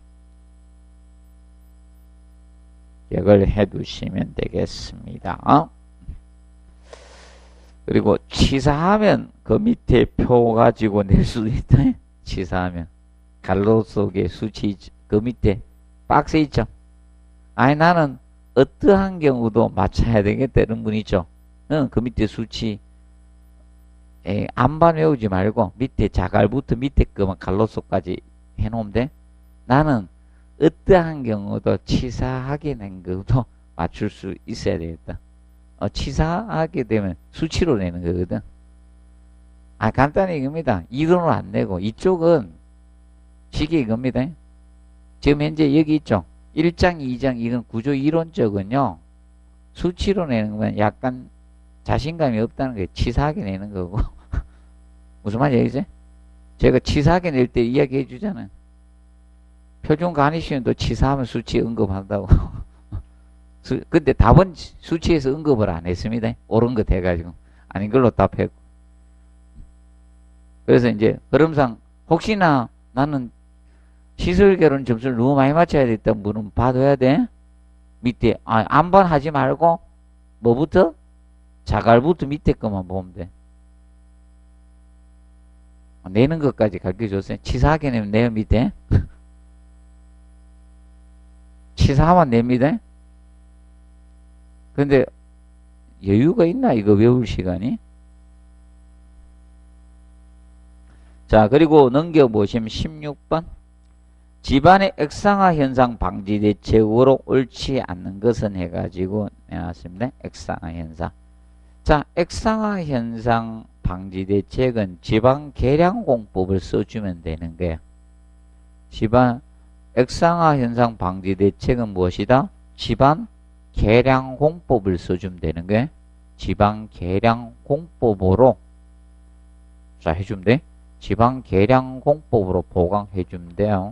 기억을 해 두시면 되겠습니다. 그리고 치사하면 그 밑에 표 가지고 낼 수도 있다. 치사하면. 갈로 속에 수치 그 밑에 박스 있죠. 아니 나는 어떠한 경우도 맞춰야 되겠다 이런 분 있죠. 응, 그 밑에 수치 에이, 안반 외우지 말고 밑에 자갈부터 밑에 거만 갈로소까지 해놓으면 돼. 나는 어떠한 경우도 치사하게 낸 것도 맞출 수 있어야 되겠다. 어, 치사하게 되면 수치로 내는 거거든. 아, 간단히 이겁니다. 이론으로 안 내고 이쪽은 식이 이겁니다. 지금 현재 여기 있죠. 일 장, 이 장 이건 구조 이론적은요. 수치로 내는 건 약간 자신감이 없다는 게 치사하게 내는 거고. 무슨 말이지? 제가 치사하게 낼 때 이야기해 주잖아요. 표준 간이 시험도 치사하면 수치 언급한다고. 수, 근데 답은 수치에서 언급을 안 했습니다. 옳은 거 돼가지고. 아닌 걸로 답했고. 그래서 이제 흐름상 혹시나 나는 시설결혼 점수를 너무 많이 맞춰야 됐다는 분은 봐둬야 돼. 밑에 아, 안반 하지 말고 뭐부터? 자갈부터 밑에 것만 보면 돼. 내는 것까지 가르쳐줬어요. 치사하게 내면 내요 밑에. 치사하면 냅니다. 근데 여유가 있나 이거 외울 시간이? 자, 그리고 넘겨보시면 십육 번. 집안의 액상화 현상 방지 대책으로 옳지 않는 것은 해가지고 내놨습니다. 액상화 현상. 자, 액상화 현상 방지 대책은 집안 계량 공법을 써주면 되는 거예요. 집안 액상화 현상 방지 대책은 무엇이다? 집안 계량 공법을 써주면 되는 거예요. 집안 계량 공법으로 자 해주면 돼. 집안 계량 공법으로 보강해 주면 돼요.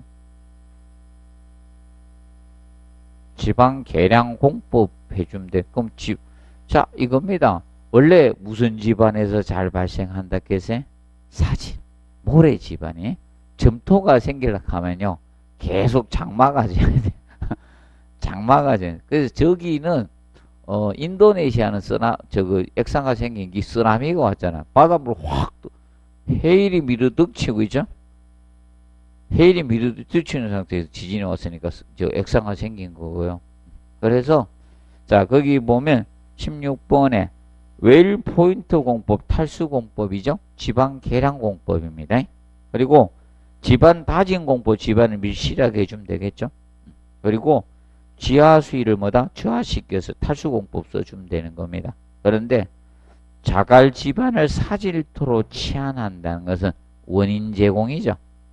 집안 계량 공법 해주면 돼. 그럼 집, 자 이겁니다. 원래 무슨 집안에서 잘 발생한다 깨세? 사진, 모래 집안이 점토가 생기려고 하면요 계속 장마가 져야 돼. 장마가 져야 돼. 그래서 저기는 어 인도네시아는 쓰나 저거 액상가 생긴 게 쓰나미가 왔잖아. 바닷물 확 해일이 밀어득치고 있죠. 해일이 밀어득치는 상태에서 지진이 왔으니까 저 액상가 생긴 거고요. 그래서 자 거기 보면 십육 번에 웰 포인트 공법, 탈수 공법이죠. 집안 계량 공법입니다. 그리고 집안 다진 공법, 집안을 밀실하게 해주면 되겠죠. 그리고 지하 수위를 뭐다? 저하시켜서 탈수 공법 써주면 되는 겁니다. 그런데 자갈 집안을 사질토로 치환한다는 것은 원인 제공이죠.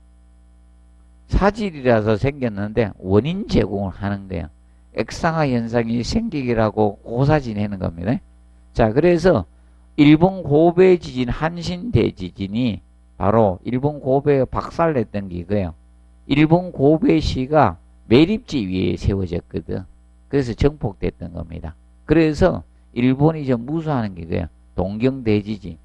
사질이라서 생겼는데 원인 제공을 하는 거예요. 액상화 현상이 생기기라고 고사 지내는 겁니다. 자, 그래서 일본 고베 지진, 한신 대지진이 바로 일본 고베에 박살냈던 게 이거예요. 일본 고베시가 매립지 위에 세워졌거든. 그래서 정폭됐던 겁니다. 그래서 일본이 좀 무서워하는 게 이거예요. 동경 대지진.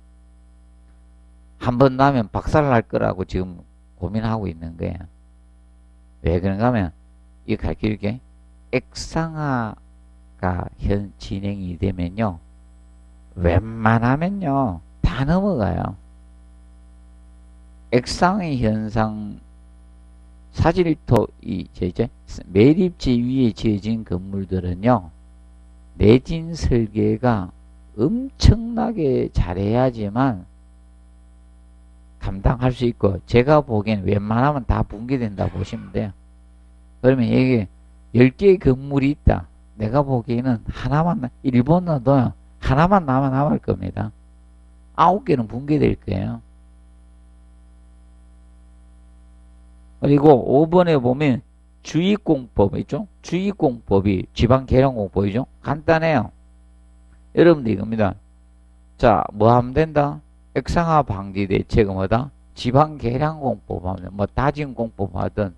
한 번 나면 박살날 거라고 지금 고민하고 있는 거예요. 왜 그런가 하면 이거 가르쳐줄게. 액상화가 현 진행이 되면요. 웬만하면요. 다 넘어가요. 액상의 현상 사질토 이 이제 매립지 위에 지어진 건물들은요. 내진 설계가 엄청나게 잘해야지만 감당할 수 있고 제가 보기엔 웬만하면 다 붕괴된다 보시면 돼요. 그러면 이게 열 개의 건물이 있다. 내가 보기에는 하나만 일본어도 하나만 남아 남을 겁니다. 아홉 개는 붕괴될 거예요. 그리고 오 번에 보면 주의공법 있죠? 주의공법이 지방계량공법이죠? 간단해요. 여러분들 이겁니다. 자, 뭐 하면 된다? 액상화 방지 대책은 뭐다? 지방계량공법 하면 뭐 다진공법 하든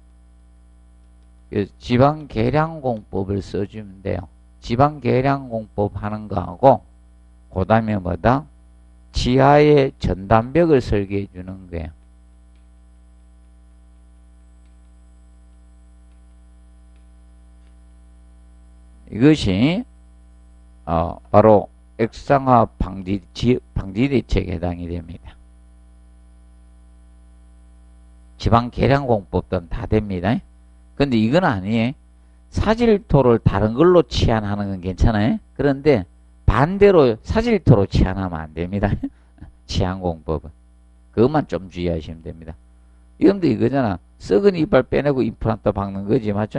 지방계량공법을 써주면 돼요. 지방계량공법 하는 거하고 그 다음에 뭐다? 지하에 전단벽을 설계해 주는 거예요. 이것이 어, 바로 액상화 방지, 지, 방지대책에 해당이 됩니다. 지방계량공법도 다 됩니다. 근데 이건 아니에요. 사질토를 다른 걸로 치환하는 건 괜찮아요. 그런데 반대로 사질토로 치환하면 안 됩니다. 치환공법은. 그것만 좀 주의하시면 됩니다. 이건데 이거잖아. 썩은 이빨 빼내고 임플란트 박는 거지, 맞죠?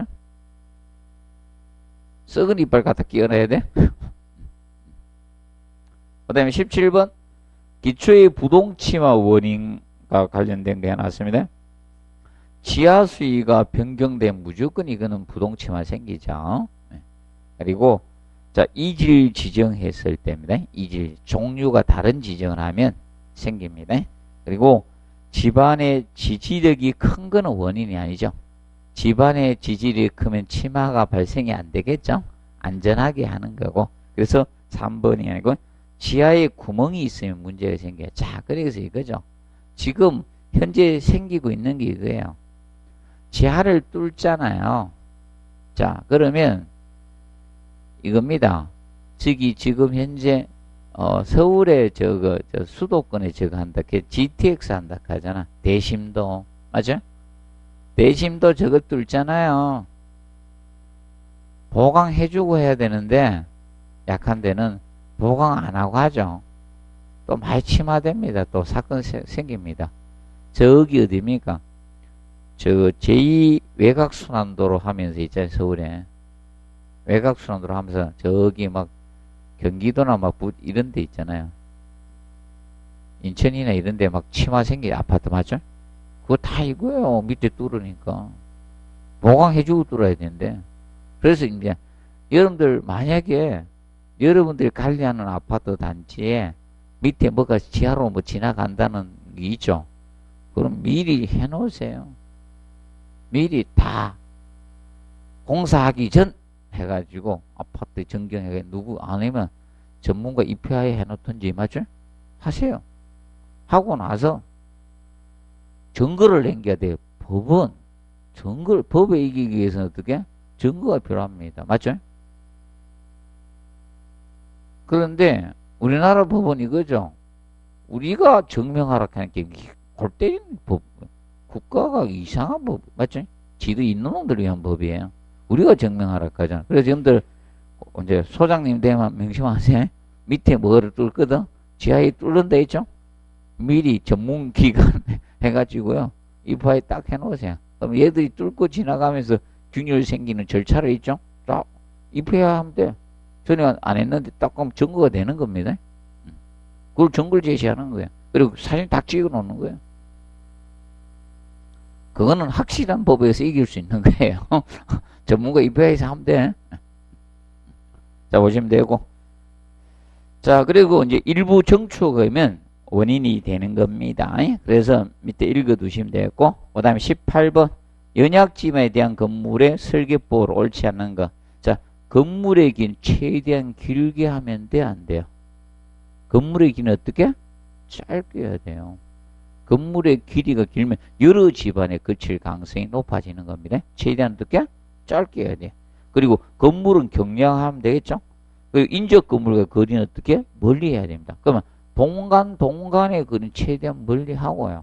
썩은 이빨 갖다 끼워내야 돼? 그 다음에 십칠 번 기초의 부동치마 원인과 관련된 게 해놨습니다. 지하수위가 변경된 무조건 이거는 부동치마 생기죠. 그리고 자 이질 지정했을 때입니다. 이질 종류가 다른 지정을 하면 생깁니다. 그리고 집안의 지지력이 큰 거는 원인이 아니죠. 집안의 지지력이 크면 치마가 발생이 안 되겠죠. 안전하게 하는 거고. 그래서 삼 번이 아니고 지하에 구멍이 있으면 문제가 생겨요. 자, 그래서 이거죠. 지금 현재 생기고 있는 게 이거예요. 지하를 뚫잖아요. 자, 그러면 이겁니다. 저기 지금 현재 어, 서울에 저거 저 수도권에 저거 한다. 걔 지티엑스 한다 하잖아. 대심도 맞아? 대심도 저거 뚫잖아요. 보강해주고 해야 되는데 약한 데는 보강 안 하고 하죠. 또 많이 침하됩니다. 또 사건 세, 생깁니다. 저기 어디입니까? 저 제이 외곽순환도로 하면서 있잖아요. 서울에 외곽순환도로 하면서 저기 막 경기도나 막 부, 이런 데 있잖아요. 인천이나 이런 데 막 침하 생기 아파트 맞죠? 그거 다 이거예요. 밑에 뚫으니까 보강해주고 뚫어야 되는데. 그래서 이제 여러분들 만약에 여러분들이 관리하는 아파트 단지에 밑에 뭐가 지하로 뭐 지나간다는 게 있죠. 그럼 미리 해놓으세요. 미리 다 공사하기 전 해가지고 아파트 전경에 누구 아니면 전문가 입회하에 해놓던지 맞죠? 하세요. 하고 나서 증거를 남겨야 돼요. 법은 증거를 법에 이기기 위해서는 어떻게? 증거가 필요합니다. 맞죠? 그런데 우리나라 법은 이거죠. 우리가 증명하라 하는 게 골 때리는 법. 국가가 이상한 법. 맞죠? 지도 있는 놈들 위한 법이에요. 우리가 증명하라 하잖아. 그래서 여러분들 이제 소장님 되면 명심하세요. 밑에 뭐를 뚫거든? 지하에 뚫는다 했죠? 미리 전문기관 해가지고요. 입화에 딱 해놓으세요. 그럼 얘들이 뚫고 지나가면서 균열 생기는 절차를 있죠? 딱 입회해야 하면 돼. 전혀 안 했는데 딱 그럼 증거가 되는 겁니다. 그걸 증거를 제시하는 거예요. 그리고 사진 딱 찍어 놓는 거예요. 그거는 확실한 법에서 이길 수 있는 거예요. 전문가 입회해서 하면 돼. 자, 보시면 되고. 자, 그리고 이제 일부 정축하면 원인이 되는 겁니다. 그래서 밑에 읽어 두시면 되겠고, 그 다음에 십팔 번. 연약지방에 대한 건물의 설계법으로 옳지 않는 것. 자, 건물의 긴 최대한 길게 하면 돼, 안 돼요? 건물의 길은 어떻게? 짧게 해야 돼요. 건물의 길이가 길면 여러 집안에 거칠 가능성이 높아지는 겁니다. 최대한 어떻게? 짧게 해야 돼요. 그리고 건물은 경량하면 되겠죠? 그리고 인접 건물과 거리는 어떻게? 멀리 해야 됩니다. 그러면 동간, 동간의 거리는 최대한 멀리 하고요.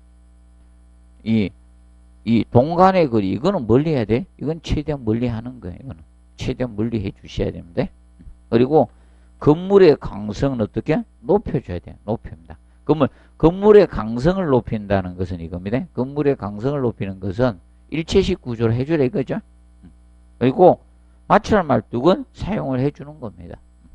이, 이 동간의 거리, 이거는 멀리 해야 돼? 이건 최대한 멀리 하는 거예요. 이거는. 최대한 멀리 해 주셔야 됩니다. 그리고 건물의 강성은 어떻게? 높여줘야 돼요. 높입니다. 건물, 건물의 강성을 높인다는 것은 이겁니다. 건물의 강성을 높이는 것은 일체식 구조를 해주라 이거죠. 그리고 마찰 말뚝은 사용을 해주는 겁니다.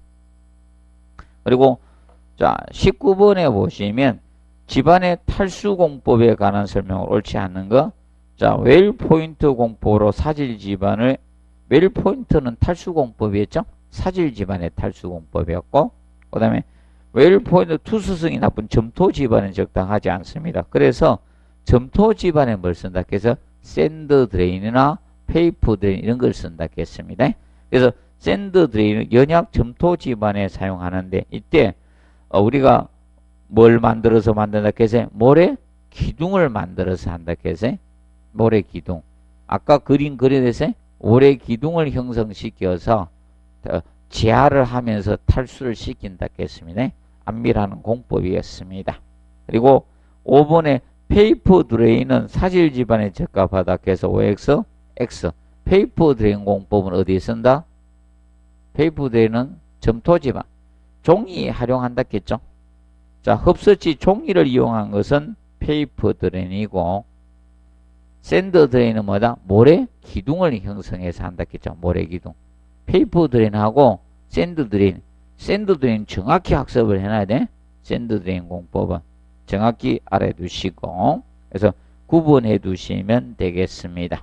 그리고 자 십구 번에 보시면 집안의 탈수공법에 관한 설명을 옳지 않는 거. 자 웰포인트 공법으로 사질 집안을 웰포인트는 탈수공법이었죠. 사질 집안의 탈수공법이었고 그 다음에 웰포인트 투수성이 나쁜 점토 집안은 적당하지 않습니다. 그래서 점토 집안에 뭘 쓴다 해서 샌드 드레인이나 페이퍼 드레인 이런 걸 쓴다 했습니다. 그래서 샌드 드레인은 연약 점토 집안에 사용하는데 이때 어, 우리가 뭘 만들어서 만든다 해서 모래 기둥을 만들어서 한다 해서 모래 기둥. 아까 그린 그려서 모래 기둥을 형성시켜서 제하를 하면서 탈수를 시킨다 했습니다. 안밀하는 공법이었습니다. 그리고 오 번에 페이퍼 드레인은 사질 집안에 적합하다 해서 오엑스 X. 페이퍼 드레인 공법은 어디에 쓴다? 페이퍼 드레인은 점토 집안. 종이 활용한다 했죠. 자, 흡수치 종이를 이용한 것은 페이퍼 드레인이고, 샌드 드레인은 뭐다? 모래 기둥을 형성해서 한다 했죠. 모래 기둥. 페이퍼 드레인하고 샌드 드레인. 샌드 드레인 정확히 학습을 해놔야 돼. 샌드 드레인 공법은 정확히 알아두시고, 그래서 구분해 두시면 되겠습니다.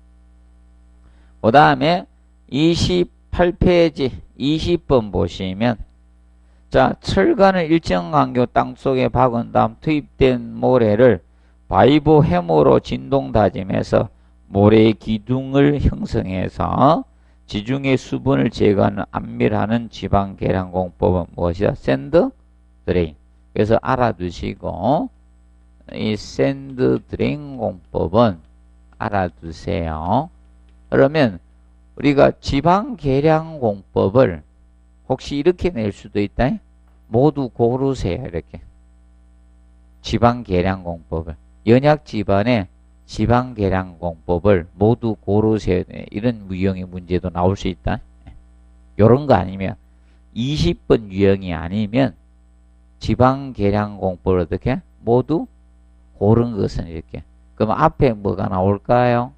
그 다음에 이십팔 페이지 이십 번 보시면, 자, 철간을 일정 간격 땅속에 박은 다음 투입된 모래를 바이브 해머로 진동 다짐해서 모래의 기둥을 형성해서 지중해 수분을 제거하는 안밀하는 지방 계량 공법은 무엇이다? 샌드 드레인. 그래서 알아두시고, 이 샌드 드레인 공법은 알아두세요. 그러면 우리가 지방 계량 공법을 혹시 이렇게 낼 수도 있다. 모두 고르세요. 이렇게. 지방 계량 공법을. 연약 지방의 지방 계량 공법을 모두 고르세요. 이런 유형의 문제도 나올 수 있다. 요런 거 아니면 이십 번 유형이 아니면 지방 계량 공법을 어떻게? 모두 고른 것은 이렇게. 그럼 앞에 뭐가 나올까요?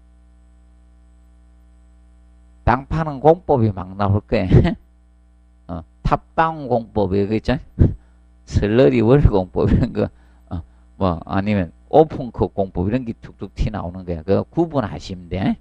땅 파는 공법이 막 나올 거예요. 어, 탑다운 공법, 이거 있죠? 슬러리 월 공법, 이런 거, 어, 뭐, 아니면 오픈컵 공법, 이런 게 툭툭 튀 나오는 거야. 그거 구분하시면 돼.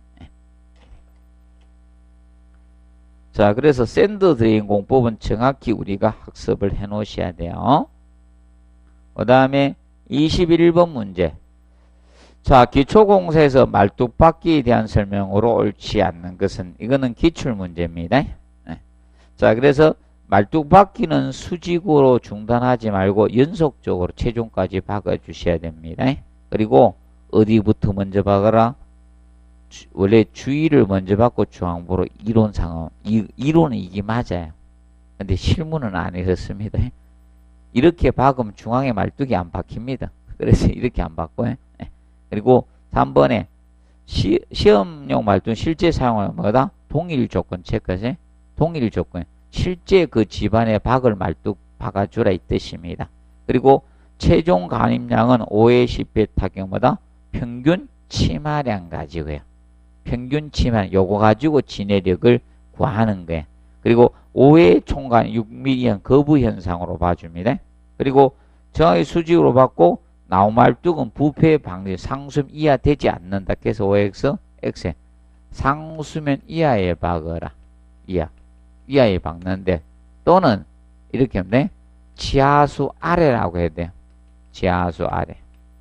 자, 그래서 샌드 드레인 공법은 정확히 우리가 학습을 해 놓으셔야 돼요. 그 다음에 이십일 번 문제. 자, 기초공사에서 말뚝박기에 대한 설명으로 옳지 않는 것은, 이거는 기출문제입니다. 네. 자, 그래서 말뚝박기는 수직으로 중단하지 말고 연속적으로 최종까지 박아주셔야 됩니다. 그리고 어디부터 먼저 박아라? 주, 원래 주위를 먼저 박고 중앙부로 이론상은, 이, 이론은 이게 맞아요. 근데 실무는 아니었습니다. 이렇게 박으면 중앙에 말뚝이 안 박힙니다. 그래서 이렇게 안 박고요. 네. 그리고 삼 번에 시, 시험용 말뚝 실제 사용하는 뭐다? 동일 조건 체크하세요. 동일 조건. 실제 그 집안에 박을 말뚝 박아주라 이 뜻입니다. 그리고 최종 간입량은 오의 십 배 타격 뭐다? 평균 치마량 가지고요. 평균 치마, 요거 가지고 진해력을 구하는 거예요. 그리고 오의 총간 육 밀리미터 거부 현상으로 봐줍니다. 그리고 정확히 수직으로 받고 나우말뚝은 부패 방지 상수면 이하 되지 않는다. 그래서 오엑스, X. 상수면 이하에 박어라. 이하. 이하에 박는데, 또는 이렇게 하면 돼. 지하수 아래라고 해야 돼요. 지하수 아래.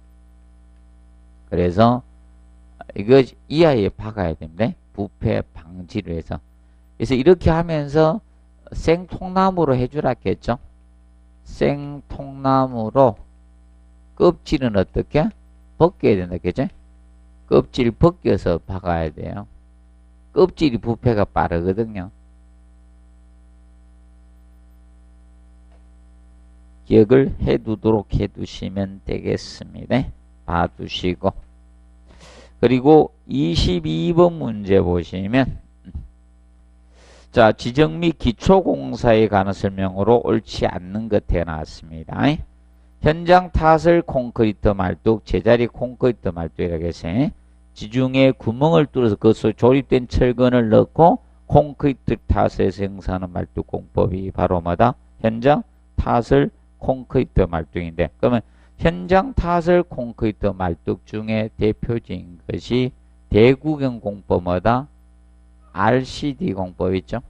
그래서 이거 이하에 박아야 됩니다. 부패 방지를 해서. 그래서 이렇게 하면서 생통나무로 해주라 했죠. 생통나무로 껍질은 어떻게? 벗겨야 된다 했죠. 껍질 벗겨서 박아야 돼요. 껍질이 부패가 빠르거든요. 기억을 해두도록 해두시면 되겠습니다. 봐두시고. 그리고 이십이 번 문제 보시면, 자, 지정 및 기초공사에 관한 설명으로 옳지 않는 것 나왔습니다. 현장 타설 콘크리트 말뚝, 제자리 콘크리트 말뚝이라고 해서 지중해 구멍을 뚫어서 그것으로 조립된 철근을 넣고 콘크리트 타설에서 형성하는 말뚝 공법이 바로 뭐다? 현장 타설 콘크리트 말뚝인데, 그러면 현장 타설 콘크리트 말뚝 중에 대표적인 것이 대구경 공법 뭐다? 알씨디 공법 있죠?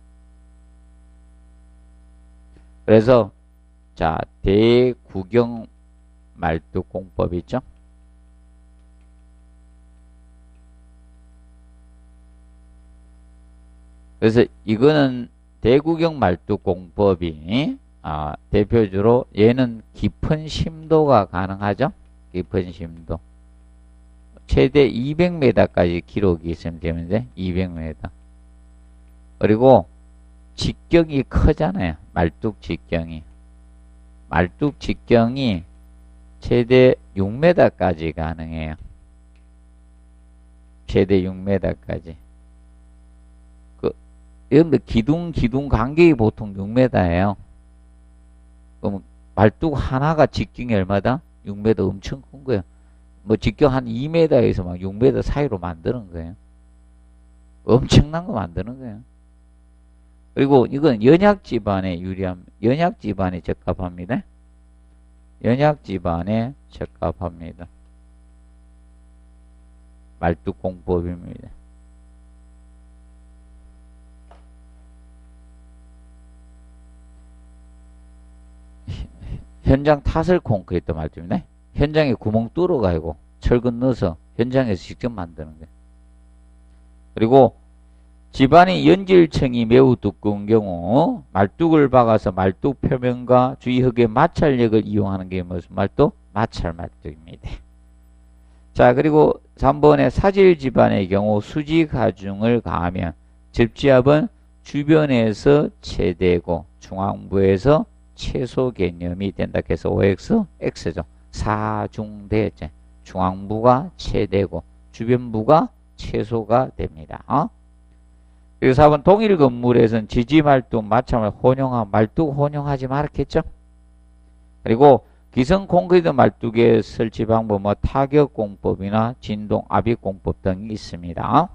그래서 자, 대구경 말뚝 공법 있죠? 그래서 이거는 대구경 말뚝 공법이 아, 대표적으로 얘는 깊은 심도가 가능하죠? 깊은 심도. 최대 이백 미터까지 기록이 있으면 되는데 이백 미터. 그리고 직경이 크잖아요. 말뚝 직경이. 말뚝 직경이 최대 육 미터까지 가능해요. 최대 육 미터까지. 그, 여러분들 기둥, 기둥 간격이 보통 육 미터예요. 그럼 말뚝 하나가 직경이 얼마다? 육 미터 엄청 큰 거예요. 뭐 직경 한 이 미터에서 막 육 미터 사이로 만드는 거예요. 엄청난 거 만드는 거예요. 그리고 이건 연약 집안에 유리함, 연약 집안에 적합합니다. 연약 집안에 적합합니다. 말뚝 공법입니다. 현장 타설 콘크리트 말뚝입니다. 현장에 구멍 뚫어가지고 철근 넣어서 현장에서 직접 만드는 거예요. 그리고 집안의 연질층이 매우 두꺼운 경우 말뚝을 박아서 말뚝 표면과 주위흙의 마찰력을 이용하는 게 무슨 말뚝? 마찰 말뚝입니다. 자, 그리고 삼 번에 사질 집안의 경우 수직 하중을 가하면 접지압은 주변에서 최대고 중앙부에서 최소 개념이 된다 해서 오 엑스, X죠. 사중대죠. 중앙부가 최대고 주변부가 최소가 됩니다. 어? 그리고 사 번 동일 건물에서는 지지 말뚝, 마찰을 혼용하, 말뚝 혼용하지 말았겠죠? 그리고 기성 콘크리트 말뚝의 설치 방법, 뭐 타격 공법이나 진동 압입 공법 등이 있습니다.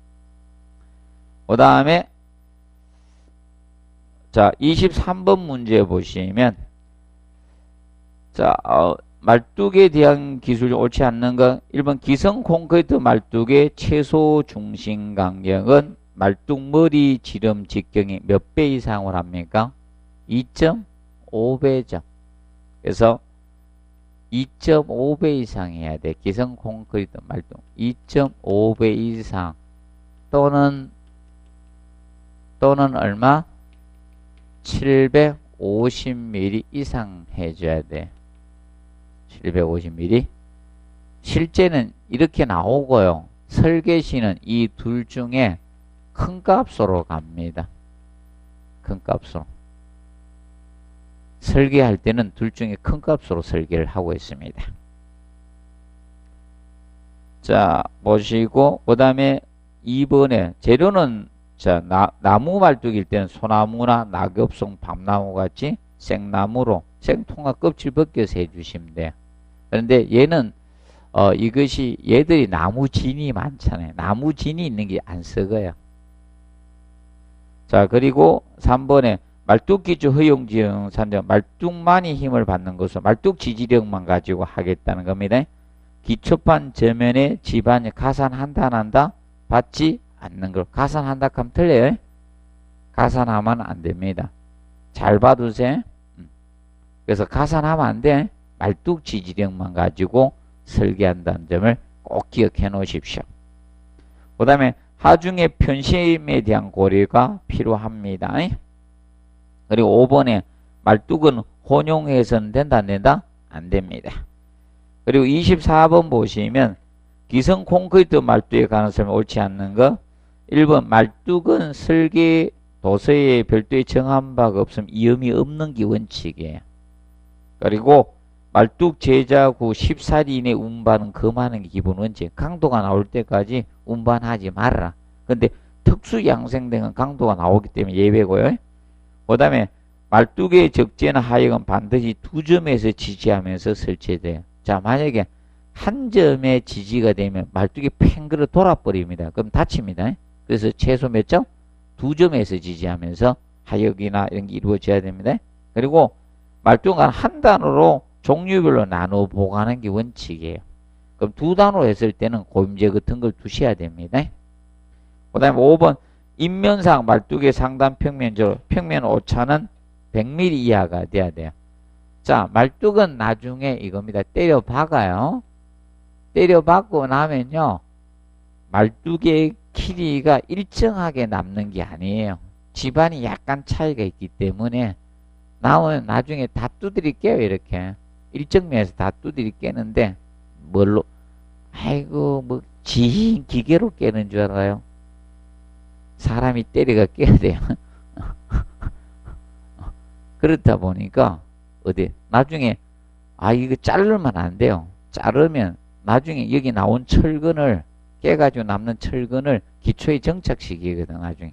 그 다음에 자, 이십삼 번 문제 보시면 자, 어, 말뚝에 대한 기술이 옳지 않는 건 일 번 기성 콘크리트 말뚝의 최소 중심 간격은 말뚝 머리 지름 직경이 몇 배 이상을 합니까? 이 점 오 배죠. 그래서 이 점 오 배 이상 해야 돼. 기성 콘크리트 말뚝 이 점 오 배 이상 또는 또는 얼마? 칠백오십 밀리미터 이상 해줘야 돼. 칠백오십 밀리미터. 실제는 이렇게 나오고요. 설계시는 이 둘 중에 큰 값으로 갑니다. 큰 값으로. 설계할 때는 둘 중에 큰 값으로 설계를 하고 있습니다. 자, 보시고 그 다음에 이 번에 재료는 자, 나, 나무 말뚝일 때는 소나무나 낙엽송, 밤나무 같이 생나무로 생통합 껍질 벗겨서 해주시면 돼요. 그런데 얘는 어, 이것이 얘들이 나무 진이 많잖아요. 나무 진이 있는 게 안 썩어요. 자, 그리고 삼 번에 말뚝기주 허용지형 산정, 말뚝만이 힘을 받는 것은 말뚝 지지력만 가지고 하겠다는 겁니다. 기초판 저면에 지반이 가산한다 안 한다? 받지 않는 걸. 가산한다 하면 틀려요. 가산하면 안 됩니다. 잘 봐두세요. 그래서 가산하면 안 돼. 말뚝 지지력만 가지고 설계한다는 점을 꼭 기억해 놓으십시오. 그 다음에 하중의 편심에 대한 고려가 필요합니다. 그리고 오 번에 말뚝은 혼용해서는 된다 안 된다? 안 됩니다. 그리고 이십사 번 보시면 기성 콘크리트 말뚝의 가능성이 옳지 않는 거. 일 번 말뚝은 설계 도서에 별도의 정한 바가 없으면 위험이 없는 게 원칙이에요. 그리고 말뚝 제작 후 십사 일 이내 운반은 금하는 게 기본 원칙. 강도가 나올 때까지 운반하지 말아라. 근데 특수 양생등은 강도가 나오기 때문에 예외고요. 그 다음에 말뚝의 적재나 하역은 반드시 두 점에서 지지하면서 설치돼요. 자, 만약에 한 점에 지지가 되면 말뚝이 팽그러 돌아버립니다. 그럼 다칩니다. 그래서 최소 몇 점? 두 점에서 지지하면서 하역이나 이런 게 이루어져야 됩니다. 그리고 말뚝은 한 단으로 종류별로 나누어 보관하는 게 원칙이에요. 그럼 두 단으로 했을 때는 고임제 같은 걸 두셔야 됩니다. 그 다음에 오 번 인면상 말뚝의 상단 평면적으로 평면 오차는 백 밀리미터 이하가 돼야 돼요. 자, 말뚝은 나중에 이겁니다. 때려 박아요. 때려 박고 나면요. 말뚝의 길이가 일정하게 남는 게 아니에요. 집안이 약간 차이가 있기 때문에 나오면 나중에 다 두드리 깨요. 이렇게. 일정 면에서 다 두드리 깨는데 뭘로? 아이고 뭐 지인 기계로 깨는 줄 알아요. 사람이 때려가 깨야 돼요. 그렇다 보니까 어디 나중에 아 이거 자르면 안 돼요. 자르면 나중에 여기 나온 철근을 깨가지고 남는 철근을 기초에 정착시키거든. 나중에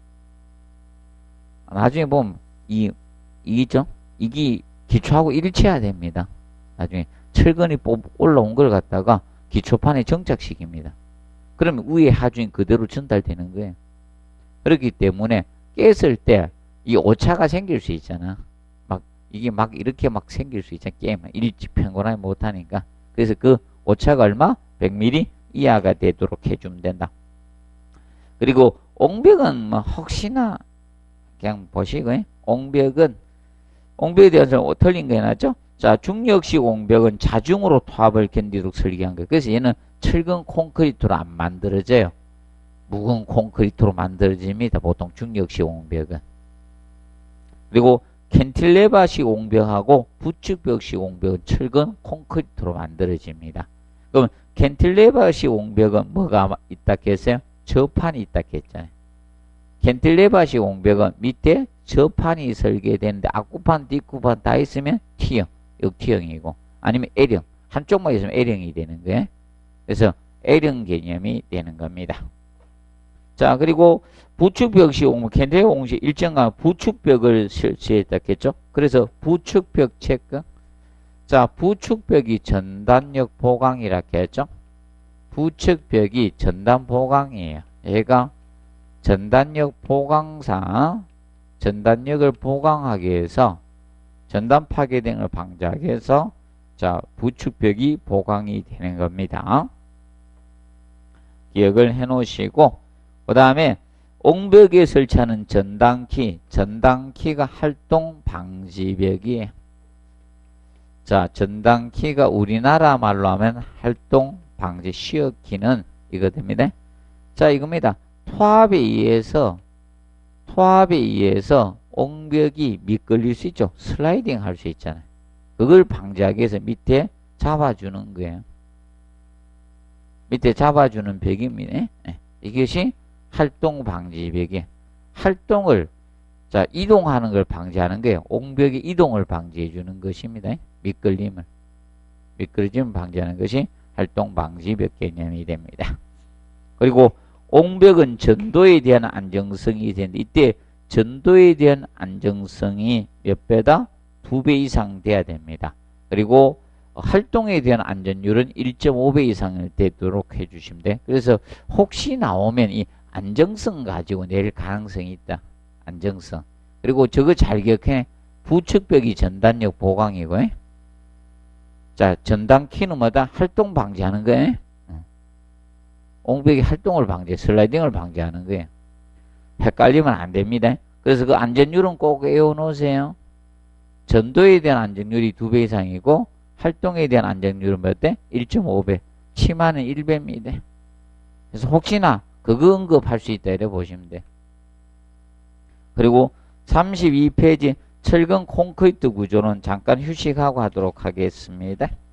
나중에 보면 이 이죠. 이게 기초하고 일치해야 됩니다. 나중에 철근이 올라온 걸 갖다가 기초판에 정착시킵니다. 그러면 위에 하중이 그대로 전달되는 거예요. 그렇기 때문에 깼을 때 이 오차가 생길 수 있잖아. 막 이게 막 이렇게 막 생길 수 있잖아. 게임은 일직평균하게 못하니까. 그래서 그 오차가 얼마? 백 밀리미터 이하가 되도록 해주면 된다. 그리고 옹벽은 뭐 혹시나 그냥 보시고 옹벽은 옹벽에 대해서 틀린 거 해놨죠? 자, 중력식 옹벽은 자중으로 토합을 견디도록 설계한 거예요. 그래서 얘는 철근 콘크리트로 안 만들어져요. 묵은 콘크리트로 만들어집니다. 보통 중력식 옹벽은. 그리고 캔틸레바식 옹벽하고 부축벽식 옹벽은 철근 콘크리트로 만들어집니다. 그럼 캔틸레바식 옹벽은 뭐가 있다 했어요? 저판이 있다 했잖아요. 캔틸레바식 옹벽은 밑에 저판이 설계되는데 앞구판, 뒷구판 다 있으면 T형, 역T형이고 아니면 L형, 한쪽만 있으면 L형이 되는 거예요. 그래서 L형 개념이 되는 겁니다. 자, 그리고 부축벽식 옹벽, 캔틸레바 옹벽 일정한 부축벽을 설치했다 했죠. 그래서 부축벽 체크. 자, 부축벽이 전단력 보강이라 했죠. 부축벽이 전단 보강이에요. 얘가 전단력 보강상 전단력을 보강하기 위해서 전단 파괴 등을 방지하기 위해서 자, 부축벽이 보강이 되는 겁니다. 기억을 해 놓으시고 그 다음에 옹벽에 설치하는 전단키, 전단키가 활동 방지벽이에요. 자, 전단키가 우리나라 말로 하면 활동 방지 시어키는 이거 됩니다. 자, 이겁니다. 토합에 의해서 토합에 의해서 옹벽이 미끌릴 수 있죠. 슬라이딩 할 수 있잖아요. 그걸 방지하기 위해서 밑에 잡아주는 거예요. 밑에 잡아주는 벽입니다. 네. 이것이 활동 방지벽이에요. 활동을 자 이동하는 걸 방지하는 거예요. 옹벽의 이동을 방지해 주는 것입니다. 미끌림을 미끄러짐을 방지하는 것이 활동 방지벽 개념이 됩니다. 그리고 옹벽은 전도에 대한 안정성이 되는데 이때 전도에 대한 안정성이 몇 배다? 두 배 이상 돼야 됩니다. 그리고 활동에 대한 안전율은 일 점 오 배 이상을 되도록 해주시면 돼. 그래서 혹시 나오면 이 안정성 가지고 낼 가능성이 있다. 안정성. 그리고 저거 잘 기억해. 부축벽이 전단력 보강이고 자 전단키는 뭐다? 활동 방지하는 거예요. 옹벽이 활동을 방지해. 슬라이딩을 방지하는 거예요. 헷갈리면 안 됩니다. 그래서 그 안전율은 꼭 외워놓으세요. 전도에 대한 안전율이 두 배 이상이고 활동에 대한 안전율은 몇 대? 일 점 오 배. 치마는 일 배입니다. 그래서 혹시나 그거 언급할 수 있다 이래 보시면 돼. 그리고 삼십이 페이지 철근 콘크리트 구조는 잠깐 휴식하고 하도록 하겠습니다.